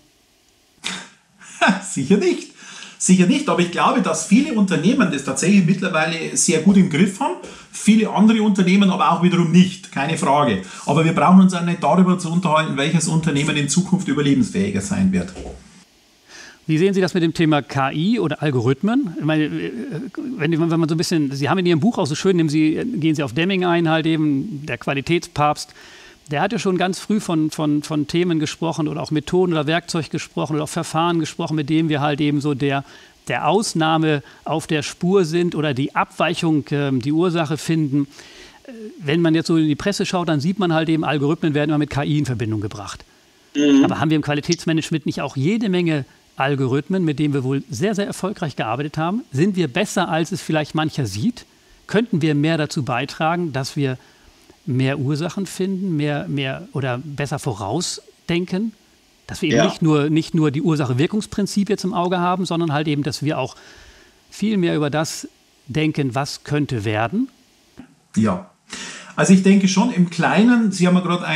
Sicher nicht. Sicher nicht, aber ich glaube, dass viele Unternehmen das tatsächlich mittlerweile sehr gut im Griff haben. Viele andere Unternehmen aber auch wiederum nicht, keine Frage. Aber wir brauchen uns auch nicht darüber zu unterhalten, welches Unternehmen in Zukunft überlebensfähiger sein wird. Wie sehen Sie das mit dem Thema KI oder Algorithmen? Ich meine, wenn man so ein bisschen, Sie haben in Ihrem Buch auch so schön, gehen Sie auf Deming ein, halt eben, der Qualitätspapst. Der hat ja schon ganz früh von Themen gesprochen oder auch Methoden oder Werkzeug gesprochen oder auch Verfahren gesprochen, mit denen wir halt eben so der Ausnahme auf der Spur sind oder die Abweichung, die Ursache finden. Wenn man jetzt so in die Presse schaut, dann sieht man halt eben, Algorithmen werden immer mit KI in Verbindung gebracht. Aber haben wir im Qualitätsmanagement nicht auch jede Menge Algorithmen, mit denen wir wohl sehr, sehr erfolgreich gearbeitet haben? Sind wir besser, als es vielleicht mancher sieht? Könnten wir mehr dazu beitragen, dass wir mehr Ursachen finden, mehr oder besser vorausdenken? Dass wir eben nicht nur die Ursache-Wirkungsprinzip jetzt im Auge haben, sondern halt eben, dass wir auch viel mehr über das denken, was könnte werden? Ja. Also ich denke schon im Kleinen, Sie haben ja gerade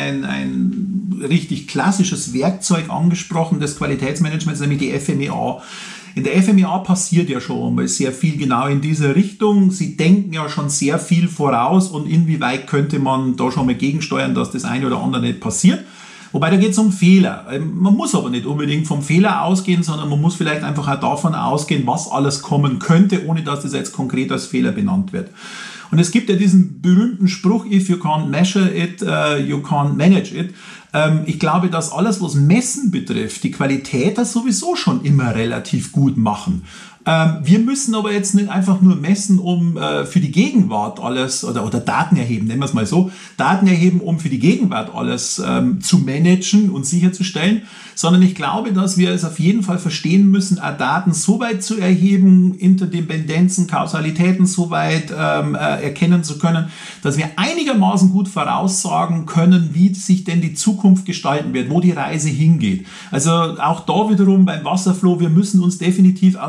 ein richtig klassisches Werkzeug angesprochen des Qualitätsmanagements, nämlich die FMEA. In der FMEA passiert ja schon mal sehr viel genau in dieser Richtung. Sie denken ja schon sehr viel voraus und inwieweit könnte man da schon mal gegensteuern, dass das eine oder andere nicht passiert. Wobei da geht es um Fehler. Man muss aber nicht unbedingt vom Fehler ausgehen, sondern man muss vielleicht einfach auch davon ausgehen, was alles kommen könnte, ohne dass das jetzt konkret als Fehler benannt wird. Und es gibt ja diesen berühmten Spruch, if you can't measure it, you can't manage it. Ich glaube, dass alles, was Messen betrifft, die Qualitäter sowieso schon immer relativ gut machen. Wir müssen aber jetzt nicht einfach nur messen, um für die Gegenwart alles, oder Daten erheben, nennen wir es mal so, Daten erheben, um für die Gegenwart alles zu managen und sicherzustellen, sondern ich glaube, dass wir es auf jeden Fall verstehen müssen, Daten so weit zu erheben, Interdependenzen, Kausalitäten so weit erkennen zu können, dass wir einigermaßen gut voraussagen können, wie sich denn die Zukunft gestalten wird, wo die Reise hingeht. Also auch da wiederum beim Wasserflow, wir müssen uns definitiv aus der Pfütze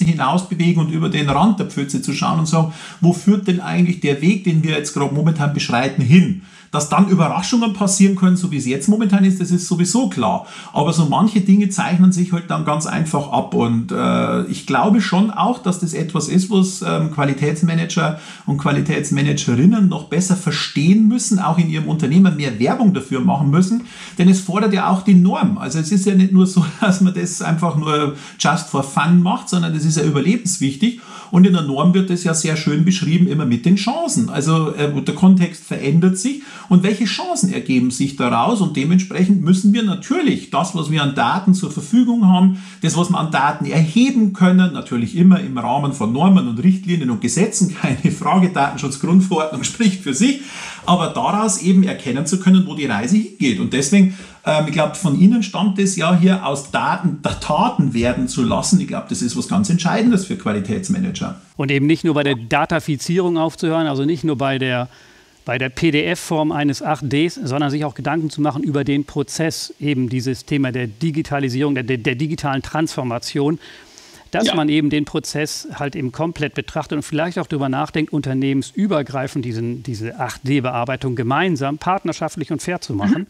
Pfütze hinaus bewegen und über den Rand der Pfütze zu schauen und sagen, wo führt denn eigentlich der Weg, den wir jetzt gerade momentan beschreiten, hin? Dass dann Überraschungen passieren können, so wie es jetzt momentan ist, das ist sowieso klar. Aber so manche Dinge zeichnen sich halt dann ganz einfach ab. Und ich glaube schon auch, dass das etwas ist, was Qualitätsmanager und Qualitätsmanagerinnen noch besser verstehen müssen, auch in ihrem Unternehmen mehr Werbung dafür machen müssen. Denn es fordert ja auch die Norm. Also es ist ja nicht nur so, dass man das einfach nur just for fun macht, sondern das ist ja überlebenswichtig. Und in der Norm wird das ja sehr schön beschrieben, immer mit den Chancen. Also der Kontext verändert sich und welche Chancen ergeben sich daraus? Und dementsprechend müssen wir natürlich das, was wir an Daten zur Verfügung haben, das, was wir an Daten erheben können, natürlich immer im Rahmen von Normen und Richtlinien und Gesetzen, keine Frage, Datenschutzgrundverordnung spricht für sich, aber daraus eben erkennen zu können, wo die Reise hingeht. Und deswegen, ich glaube, von Ihnen stammt es ja hier aus Daten Taten werden zu lassen. Ich glaube, das ist was ganz Entscheidendes für Qualitätsmanager. Und eben nicht nur bei der Datafizierung aufzuhören, also nicht nur bei der PDF-Form eines 8Ds, sondern sich auch Gedanken zu machen über den Prozess, eben dieses Thema der Digitalisierung, der digitalen Transformation, dass man eben den Prozess halt eben komplett betrachtet und vielleicht auch darüber nachdenkt, unternehmensübergreifend diese 8D-Bearbeitung gemeinsam, partnerschaftlich und fair zu machen.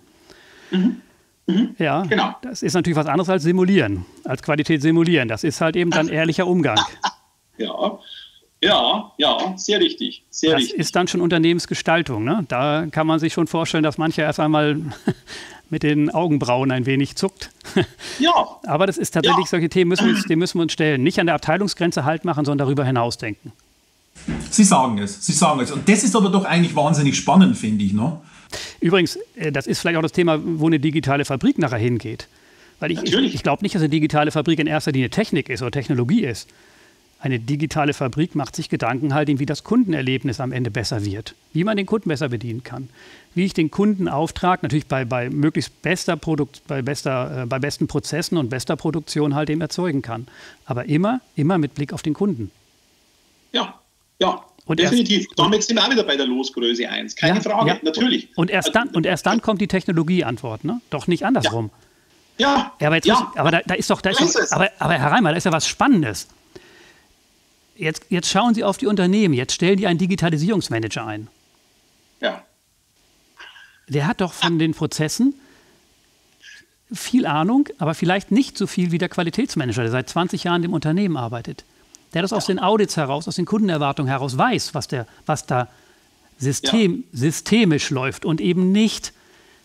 Ja, genau. Das ist natürlich was anderes als simulieren, als Qualität simulieren. Das ist halt eben dann ehrlicher Umgang. Ja, sehr richtig. Das ist dann schon Unternehmensgestaltung. Ne? Da kann man sich schon vorstellen, dass mancher erst einmal mit den Augenbrauen ein wenig zuckt. Ja. Aber das ist tatsächlich, solche Themen dem müssen wir uns stellen. Nicht an der Abteilungsgrenze Halt machen, sondern darüber hinaus denken. Sie sagen es. Und das ist aber doch eigentlich wahnsinnig spannend, finde ich. Ne? Übrigens, das ist vielleicht auch das Thema, wo eine digitale Fabrik nachher hingeht. Weil ich glaube nicht, dass eine digitale Fabrik in erster Linie Technik ist oder Technologie ist. Eine digitale Fabrik macht sich Gedanken halt, wie das Kundenerlebnis am Ende besser wird, wie man den Kunden besser bedienen kann, wie ich den Kundenauftrag natürlich bei möglichst bei besten Prozessen und bester Produktion halt eben erzeugen kann. Aber immer mit Blick auf den Kunden. Ja, und definitiv. Damit sind wir auch wieder bei der Losgröße 1. Keine Frage, natürlich. Und erst dann kommt die Technologieantwort, ne? Doch nicht andersrum. Ja. Aber Herr Reimer, da ist ja was Spannendes. Jetzt schauen Sie auf die Unternehmen, jetzt stellen die einen Digitalisierungsmanager ein. Ja. Der hat doch von den Prozessen viel Ahnung, aber vielleicht nicht so viel wie der Qualitätsmanager, der seit 20 Jahren im Unternehmen arbeitet. Der das aus den Audits heraus, aus den Kundenerwartungen heraus weiß, was da systemisch läuft und eben nicht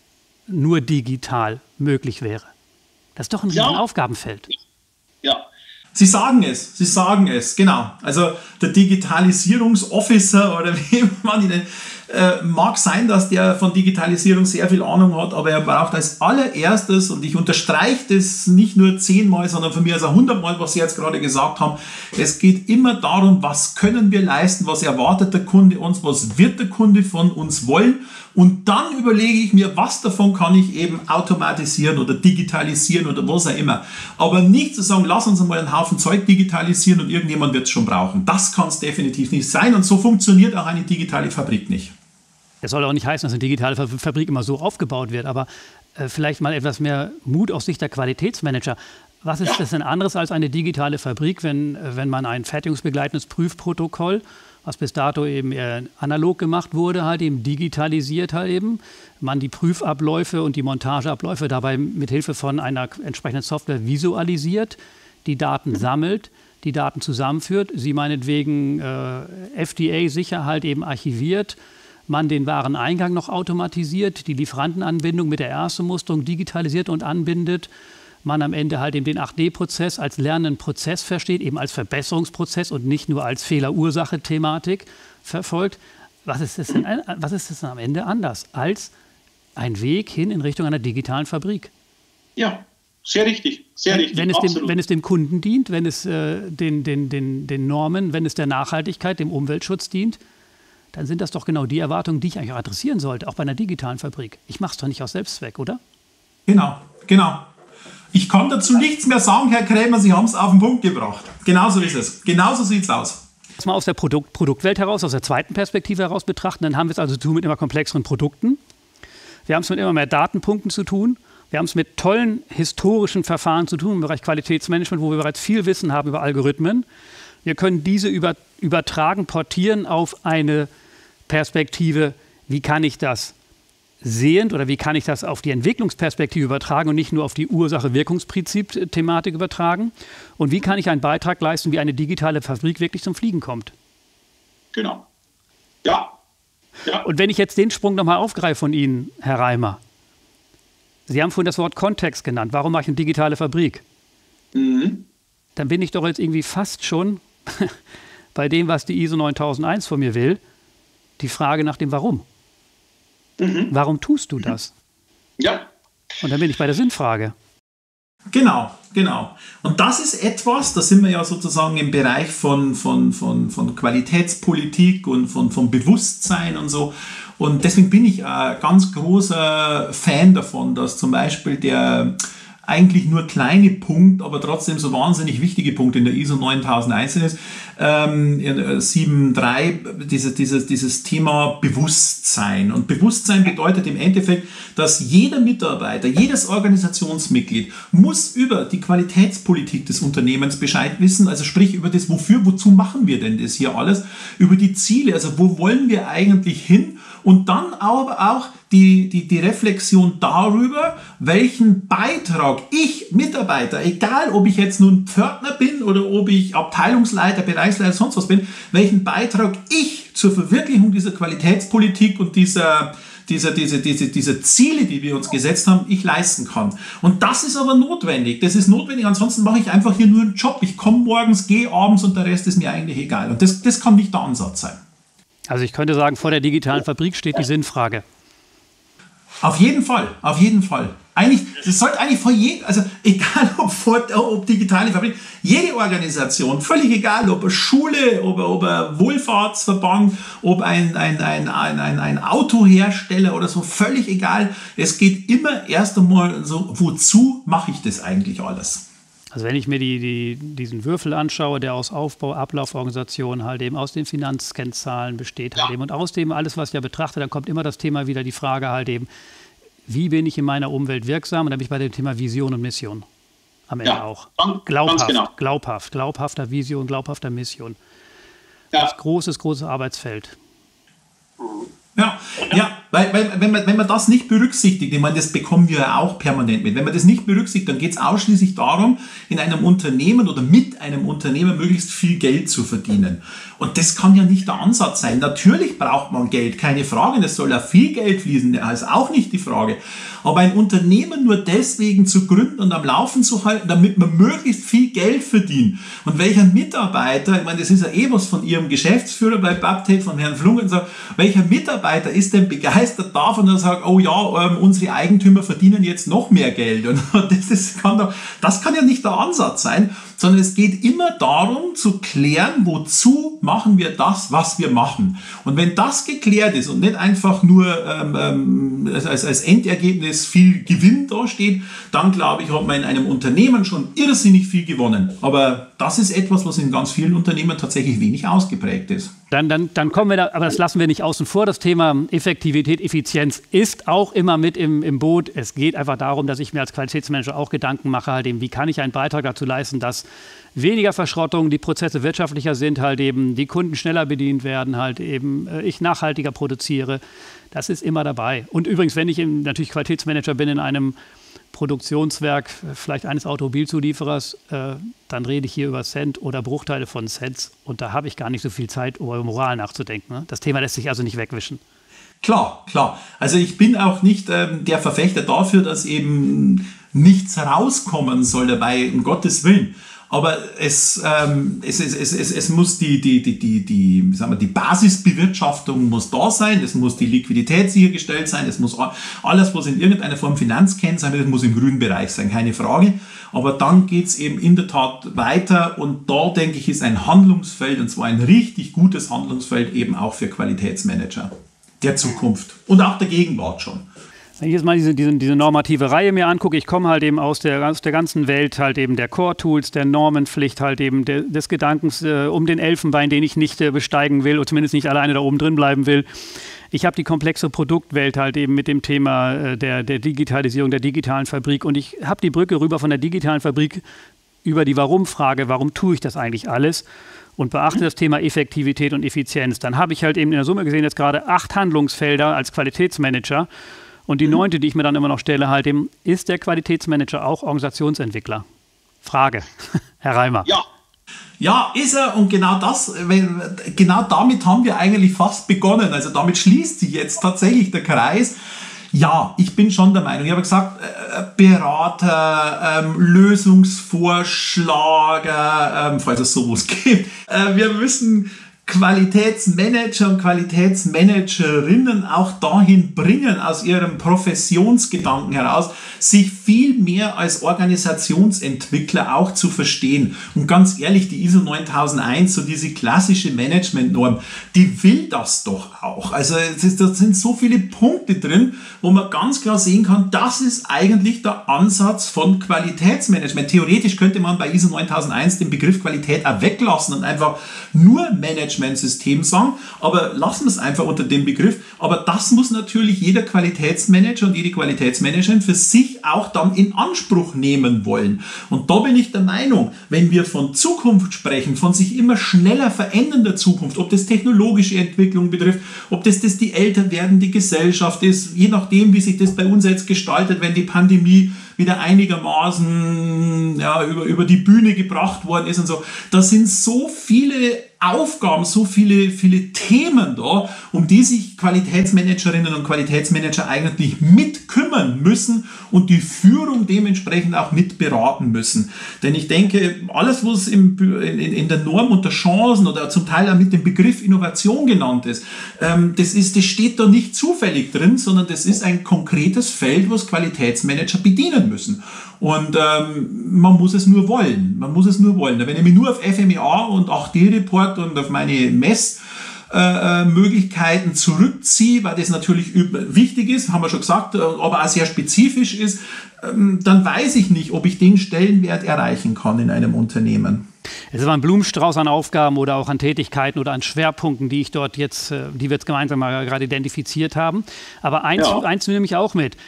nur digital möglich wäre. Das ist doch ein riesen Aufgabenfeld. Ja. Sie sagen es, genau. Also der Digitalisierungsofficer oder wie man ihn nennt, mag sein, dass der von Digitalisierung sehr viel Ahnung hat, aber er braucht als allererstes, und ich unterstreiche das nicht nur 10-mal, sondern von mir also 100-mal, was Sie jetzt gerade gesagt haben, es geht immer darum, was können wir leisten, was erwartet der Kunde uns, was wird der Kunde von uns wollen, und dann überlege ich mir, was davon kann ich eben automatisieren oder digitalisieren oder was auch immer. Aber nicht zu sagen, lass uns mal einen Haufen Zeug digitalisieren und irgendjemand wird es schon brauchen. Das kann es definitiv nicht sein, und so funktioniert auch eine digitale Fabrik nicht. Es soll auch nicht heißen, dass eine digitale Fabrik immer so aufgebaut wird, aber vielleicht mal etwas mehr Mut aus Sicht der Qualitätsmanager. Was ist das denn anderes als eine digitale Fabrik, wenn man ein fertigungsbegleitendes Prüfprotokoll, was bis dato eben eher analog gemacht wurde, halt eben digitalisiert halt eben, man die Prüfabläufe und die Montageabläufe dabei mit Hilfe von einer entsprechenden Software visualisiert, die Daten sammelt, die Daten zusammenführt, sie meinetwegen FDA-sicher halt eben archiviert, man den Wareneingang noch automatisiert, die Lieferantenanbindung mit der ersten Musterung digitalisiert und anbindet, man am Ende halt eben den 8D-Prozess als lernenden Prozess versteht, eben als Verbesserungsprozess und nicht nur als Fehler-Ursache-Thematik verfolgt. Was ist das denn am Ende anders als ein Weg hin in Richtung einer digitalen Fabrik? Ja, sehr richtig, wenn es dem Kunden dient, wenn es den Normen, wenn es der Nachhaltigkeit, dem Umweltschutz dient, dann sind das doch genau die Erwartungen, die ich eigentlich auch adressieren sollte, auch bei einer digitalen Fabrik. Ich mache es doch nicht aus Selbstzweck, oder? Genau. Ich kann dazu nichts mehr sagen, Herr Krämer, Sie haben es auf den Punkt gebracht. Genauso ist es. Genauso sieht es aus. Jetzt mal aus der Produktwelt heraus, aus der zweiten Perspektive heraus betrachten, dann haben wir es also zu tun mit immer komplexeren Produkten. Wir haben es mit immer mehr Datenpunkten zu tun, Wir haben es mit tollen historischen Verfahren zu tun im Bereich Qualitätsmanagement, wo wir bereits viel Wissen haben über Algorithmen. Wir können diese übertragen, portieren auf eine Perspektive, wie kann ich das sehend oder wie kann ich das auf die Entwicklungsperspektive übertragen und nicht nur auf die Ursache-Wirkungsprinzip-Thematik übertragen? Und wie kann ich einen Beitrag leisten, wie eine digitale Fabrik wirklich zum Fliegen kommt? Genau. Ja. Und wenn ich jetzt den Sprung nochmal aufgreife von Ihnen, Herr Reimer, Sie haben vorhin das Wort Kontext genannt. Warum mache ich eine digitale Fabrik? Dann bin ich doch jetzt irgendwie fast schon bei dem, was die ISO 9001 von mir will, die Frage nach dem Warum. Warum tust du das? Ja. Und dann bin ich bei der Sinnfrage. Genau. Und das ist etwas, da sind wir ja sozusagen im Bereich von Qualitätspolitik und von Bewusstsein und so. Und deswegen bin ich ein ganz großer Fan davon, dass zum Beispiel der eigentlich nur kleine Punkt, aber trotzdem so wahnsinnig wichtige Punkt in der ISO 9001 ist, 7.3, dieses Thema Bewusstsein. Und Bewusstsein bedeutet im Endeffekt, dass jeder Mitarbeiter, jedes Organisationsmitglied muss über die Qualitätspolitik des Unternehmens Bescheid wissen, also sprich über das wozu machen wir denn das hier alles, über die Ziele, also wo wollen wir eigentlich hin? Und dann aber auch die Reflexion darüber, welchen Beitrag ich, Mitarbeiter, egal ob ich jetzt nun Pförtner bin oder ob ich Abteilungsleiter, Bereichsleiter, sonst was bin, welchen Beitrag ich zur Verwirklichung dieser Qualitätspolitik und dieser Ziele, die wir uns gesetzt haben, ich leisten kann. Und das ist aber notwendig. Das ist notwendig, ansonsten mache ich einfach hier nur einen Job. Ich komme morgens, gehe abends und der Rest ist mir eigentlich egal. Und das kann nicht der Ansatz sein. Also ich könnte sagen, vor der digitalen Fabrik steht die Sinnfrage. Auf jeden Fall. Das sollte eigentlich vor jedem, also egal ob digitale Fabrik, jede Organisation, völlig egal, ob eine Schule, ob ein Wohlfahrtsverband, ob ein Autohersteller oder so, völlig egal. Es geht immer erst einmal so, wozu mache ich das eigentlich alles? Also wenn ich mir diesen Würfel anschaue, der aus Aufbau, Ablauforganisation halt eben aus den Finanzkennzahlen besteht halt eben und aus dem alles, was ich ja betrachte, dann kommt immer das Thema wieder, die Frage halt eben, wie bin ich in meiner Umwelt wirksam? Und dann bin ich bei dem Thema Vision und Mission am Ende auch. Glaubhafter Vision, glaubhafter Mission. Ja. Das großes Arbeitsfeld. Ja, weil wenn man das nicht berücksichtigt, ich meine, das bekommen wir ja auch permanent mit, wenn man das nicht berücksichtigt, dann geht es ausschließlich darum, in einem Unternehmen oder mit einem Unternehmen möglichst viel Geld zu verdienen. Und das kann ja nicht der Ansatz sein. Natürlich braucht man Geld, keine Frage, es soll ja viel Geld fließen, das ist auch nicht die Frage. Aber ein Unternehmen nur deswegen zu gründen und am Laufen zu halten, damit man möglichst viel Geld verdient. Und welcher Mitarbeiter, ich meine, das ist ja was von Ihrem Geschäftsführer bei Babtec, von Herrn Flungen, sagt, welcher Mitarbeiter ist denn begeistert davon, dass er sagt, oh ja, unsere Eigentümer verdienen jetzt noch mehr Geld. Und das kann ja nicht der Ansatz sein, sondern es geht immer darum zu klären, wozu machen wir das, was wir machen. Und wenn das geklärt ist und nicht einfach nur als Endergebnis viel Gewinn dasteht, dann glaube ich, hat man in einem Unternehmen schon irrsinnig viel gewonnen. Aber das ist etwas, was in ganz vielen Unternehmen tatsächlich wenig ausgeprägt ist. Dann kommen wir da, aber das lassen wir nicht außen vor. Das Thema Effektivität, Effizienz ist auch immer mit im Boot. Es geht einfach darum, dass ich mir als Qualitätsmanager auch Gedanken mache, halt eben, wie kann ich einen Beitrag dazu leisten, dass weniger Verschrottung, die Prozesse wirtschaftlicher sind, halt eben, die Kunden schneller bedient werden, halt eben, ich nachhaltiger produziere. Das ist immer dabei. Und übrigens, wenn ich natürlich Qualitätsmanager bin in einem Produktionswerk, vielleicht eines Automobilzulieferers, dann rede ich hier über Cent oder Bruchteile von Cents und da habe ich gar nicht so viel Zeit, über Moral nachzudenken. Ne? Das Thema lässt sich also nicht wegwischen. Klar. Also ich bin auch nicht der Verfechter dafür, dass eben nichts rauskommen soll dabei, um Gottes Willen. Aber es muss die Basisbewirtschaftung muss da sein, es muss die Liquidität sichergestellt sein, es muss alles, was in irgendeiner Form Finanzkennzahlen wird, muss im grünen Bereich sein, keine Frage. Aber dann geht es eben in der Tat weiter und da, denke ich, ist ein Handlungsfeld, und zwar ein richtig gutes Handlungsfeld eben auch für Qualitätsmanager der Zukunft und auch der Gegenwart schon. Wenn ich jetzt mal diese normative Reihe mir angucke, ich komme halt eben aus der ganzen Welt halt eben der Core-Tools, der Normenpflicht, halt eben des Gedankens um den Elfenbein, den ich nicht besteigen will oder zumindest nicht alleine da oben drin bleiben will. Ich habe die komplexe Produktwelt halt eben mit dem Thema der Digitalisierung, der digitalen Fabrik und ich habe die Brücke rüber von der digitalen Fabrik über die Warum-Frage, warum tue ich das eigentlich alles und beachte das Thema Effektivität und Effizienz. Dann habe ich halt eben in der Summe gesehen jetzt gerade 8 Handlungsfelder als Qualitätsmanager und die 9., die ich mir dann immer noch stelle, halt eben, ist der Qualitätsmanager auch Organisationsentwickler? Frage, Herr Reimer. Ja. Ja, ist er und genau damit haben wir eigentlich fast begonnen. Also damit schließt sich jetzt tatsächlich der Kreis. Ja, ich bin schon der Meinung, ich habe gesagt, Berater, Lösungsvorschlager, falls es sowas gibt. Wir müssen Qualitätsmanager und Qualitätsmanagerinnen auch dahin bringen, aus ihrem Professionsgedanken heraus, sich viel mehr als Organisationsentwickler auch zu verstehen. Und ganz ehrlich, die ISO 9001, so diese klassische Managementnorm, die will das doch auch. Also da sind so viele Punkte drin, wo man ganz klar sehen kann, das ist eigentlich der Ansatz von Qualitätsmanagement. Theoretisch könnte man bei ISO 9001 den Begriff Qualität auch weglassen und einfach nur Managementsystem sagen, aber lassen wir es einfach unter dem Begriff. Aber das muss natürlich jeder Qualitätsmanager und jede Qualitätsmanagerin für sich auch dann in Anspruch nehmen wollen. Und da bin ich der Meinung, wenn wir von Zukunft sprechen, von sich immer schneller verändernder Zukunft, ob das technologische Entwicklung betrifft, ob das die älter werdende Gesellschaft ist, je nachdem, wie sich das bei uns jetzt gestaltet, wenn die Pandemie wieder einigermaßen über die Bühne gebracht worden ist und so. Da sind so viele Aufgaben, so viele Themen da, um die sich Qualitätsmanagerinnen und Qualitätsmanager eigentlich mitkümmern müssen und die Führung dementsprechend auch mitberaten müssen. Denn ich denke, alles, was in der Norm unter Chancen oder zum Teil auch mit dem Begriff Innovation genannt ist, das steht da nicht zufällig drin, sondern das ist ein konkretes Feld, was Qualitätsmanager bedienen müssen. Und man muss es nur wollen. Man muss es nur wollen. Wenn ich mich nur auf FMEA und 8D-Report und auf meine Messmöglichkeiten zurückziehe, weil das natürlich wichtig ist, haben wir schon gesagt, aber auch sehr spezifisch ist, dann weiß ich nicht, ob ich den Stellenwert erreichen kann in einem Unternehmen. Es war ein Blumenstrauß an Aufgaben oder auch an Tätigkeiten oder an Schwerpunkten, die wir jetzt gemeinsam mal gerade identifiziert haben. Aber eins nehme ich auch mit.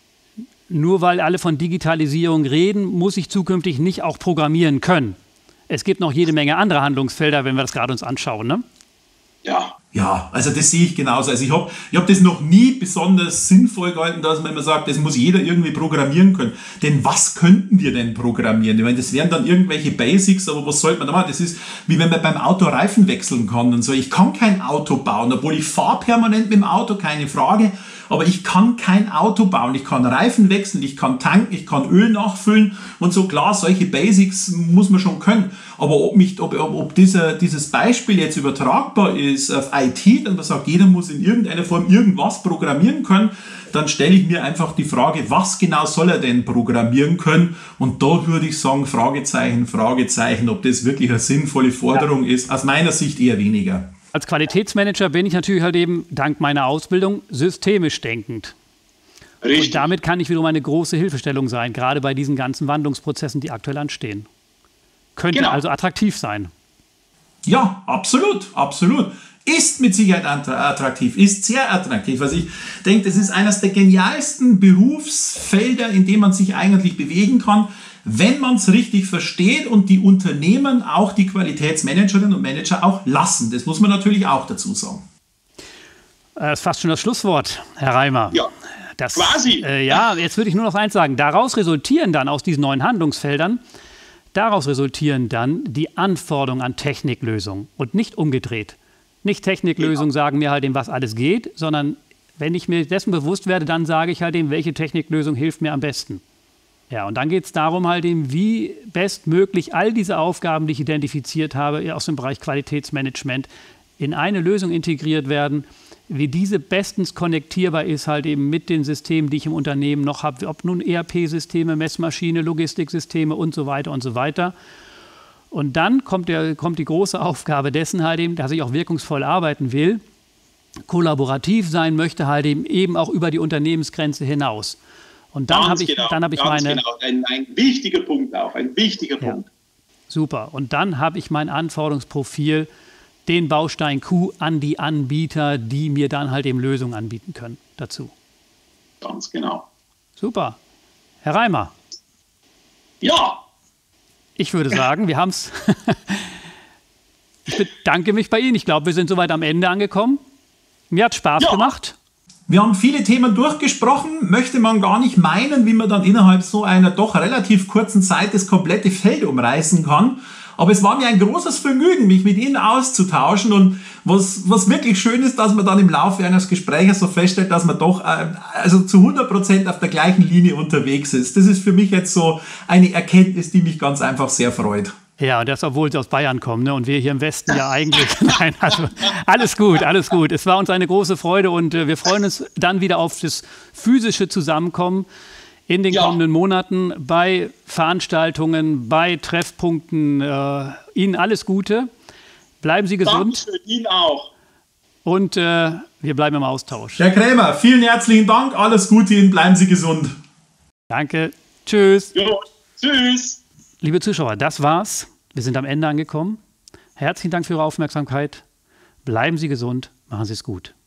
Nur weil alle von Digitalisierung reden, muss ich zukünftig nicht auch programmieren können. Es gibt noch jede Menge andere Handlungsfelder, wenn wir das gerade uns anschauen, ne? Ja. Ja, also das sehe ich genauso. Also ich hab das noch nie besonders sinnvoll gehalten, dass man immer sagt, das muss jeder irgendwie programmieren können. Denn was könnten wir denn programmieren? Ich meine, das wären dann irgendwelche Basics, aber was sollte man da machen? Das ist, wie wenn man beim Auto Reifen wechseln kann und so. Ich kann kein Auto bauen, obwohl ich fahre permanent mit dem Auto, keine Frage. Aber ich kann kein Auto bauen. Ich kann Reifen wechseln, ich kann tanken, ich kann Öl nachfüllen und so. Klar, solche Basics muss man schon können. Aber ob dieses Beispiel jetzt übertragbar ist auf IT, dann sagt, jeder muss in irgendeiner Form irgendwas programmieren können, dann stelle ich mir einfach die Frage, was genau soll er denn programmieren können? Und da würde ich sagen, Fragezeichen, ob das wirklich eine sinnvolle Forderung ist. Aus meiner Sicht eher weniger. Als Qualitätsmanager bin ich natürlich halt eben, dank meiner Ausbildung, systemisch denkend. Richtig. Und damit kann ich wiederum eine große Hilfestellung sein, gerade bei diesen ganzen Wandlungsprozessen, die aktuell anstehen. Könnte also attraktiv sein. Ja, absolut. Ist mit Sicherheit attraktiv, ist sehr attraktiv. Also ich denke, das ist eines der genialsten Berufsfelder, in dem man sich eigentlich bewegen kann, wenn man es richtig versteht und die Unternehmen auch die Qualitätsmanagerinnen und Manager auch lassen. Das muss man natürlich auch dazu sagen. Das ist fast schon das Schlusswort, Herr Reimer. Ja, quasi. Jetzt würde ich nur noch eins sagen. Daraus resultieren dann aus diesen neuen Handlungsfeldern, die Anforderungen an Techniklösungen und nicht umgedreht. Nicht Techniklösungen sagen mir halt, was alles geht, sondern wenn ich mir dessen bewusst werde, dann sage ich halt, welche Techniklösung hilft mir am besten. Ja, und dann geht es darum, halt wie bestmöglich all diese Aufgaben, die ich identifiziert habe, aus dem Bereich Qualitätsmanagement in eine Lösung integriert werden, wie diese bestens konnektierbar ist halt eben mit den Systemen, die ich im Unternehmen noch habe, ob nun ERP-Systeme, Messmaschine, Logistiksysteme und so weiter und so weiter. Und dann kommt die große Aufgabe dessen halt eben, dass ich auch wirkungsvoll arbeiten will, kollaborativ sein möchte halt eben auch über die Unternehmensgrenze hinaus. Und dann habe ich meine... Genau, ein wichtiger Punkt auch, ein wichtiger Punkt. Super. Und dann habe ich mein Anforderungsprofil den Baustein Kuh an die Anbieter, die mir dann halt eben Lösungen anbieten können dazu. Ganz genau. Super. Herr Reimer. Ja. Ich würde sagen, wir haben es. Ich bedanke mich bei Ihnen. Ich glaube, wir sind soweit am Ende angekommen. Mir hat Spaß gemacht. Wir haben viele Themen durchgesprochen, möchte man gar nicht meinen, wie man dann innerhalb so einer doch relativ kurzen Zeit das komplette Feld umreißen kann. Aber es war mir ein großes Vergnügen, mich mit Ihnen auszutauschen, und was wirklich schön ist, dass man dann im Laufe eines Gesprächs so feststellt, dass man doch also zu 100% auf der gleichen Linie unterwegs ist. Das ist für mich jetzt so eine Erkenntnis, die mich ganz einfach sehr freut. Ja, und das, obwohl Sie aus Bayern kommen, ne? Und wir hier im Westen ja eigentlich. Nein, also alles gut, alles gut. Es war uns eine große Freude, und wir freuen uns dann wieder auf das physische Zusammenkommen in den kommenden Monaten bei Veranstaltungen, bei Treffpunkten. Ihnen alles Gute. Bleiben Sie gesund. Dankeschön, Ihnen auch. Und wir bleiben im Austausch. Herr Krämer, vielen herzlichen Dank. Alles Gute Ihnen. Bleiben Sie gesund. Danke. Tschüss. Jo, tschüss. Liebe Zuschauer, das war's. Wir sind am Ende angekommen. Herzlichen Dank für Ihre Aufmerksamkeit. Bleiben Sie gesund. Machen Sie es gut.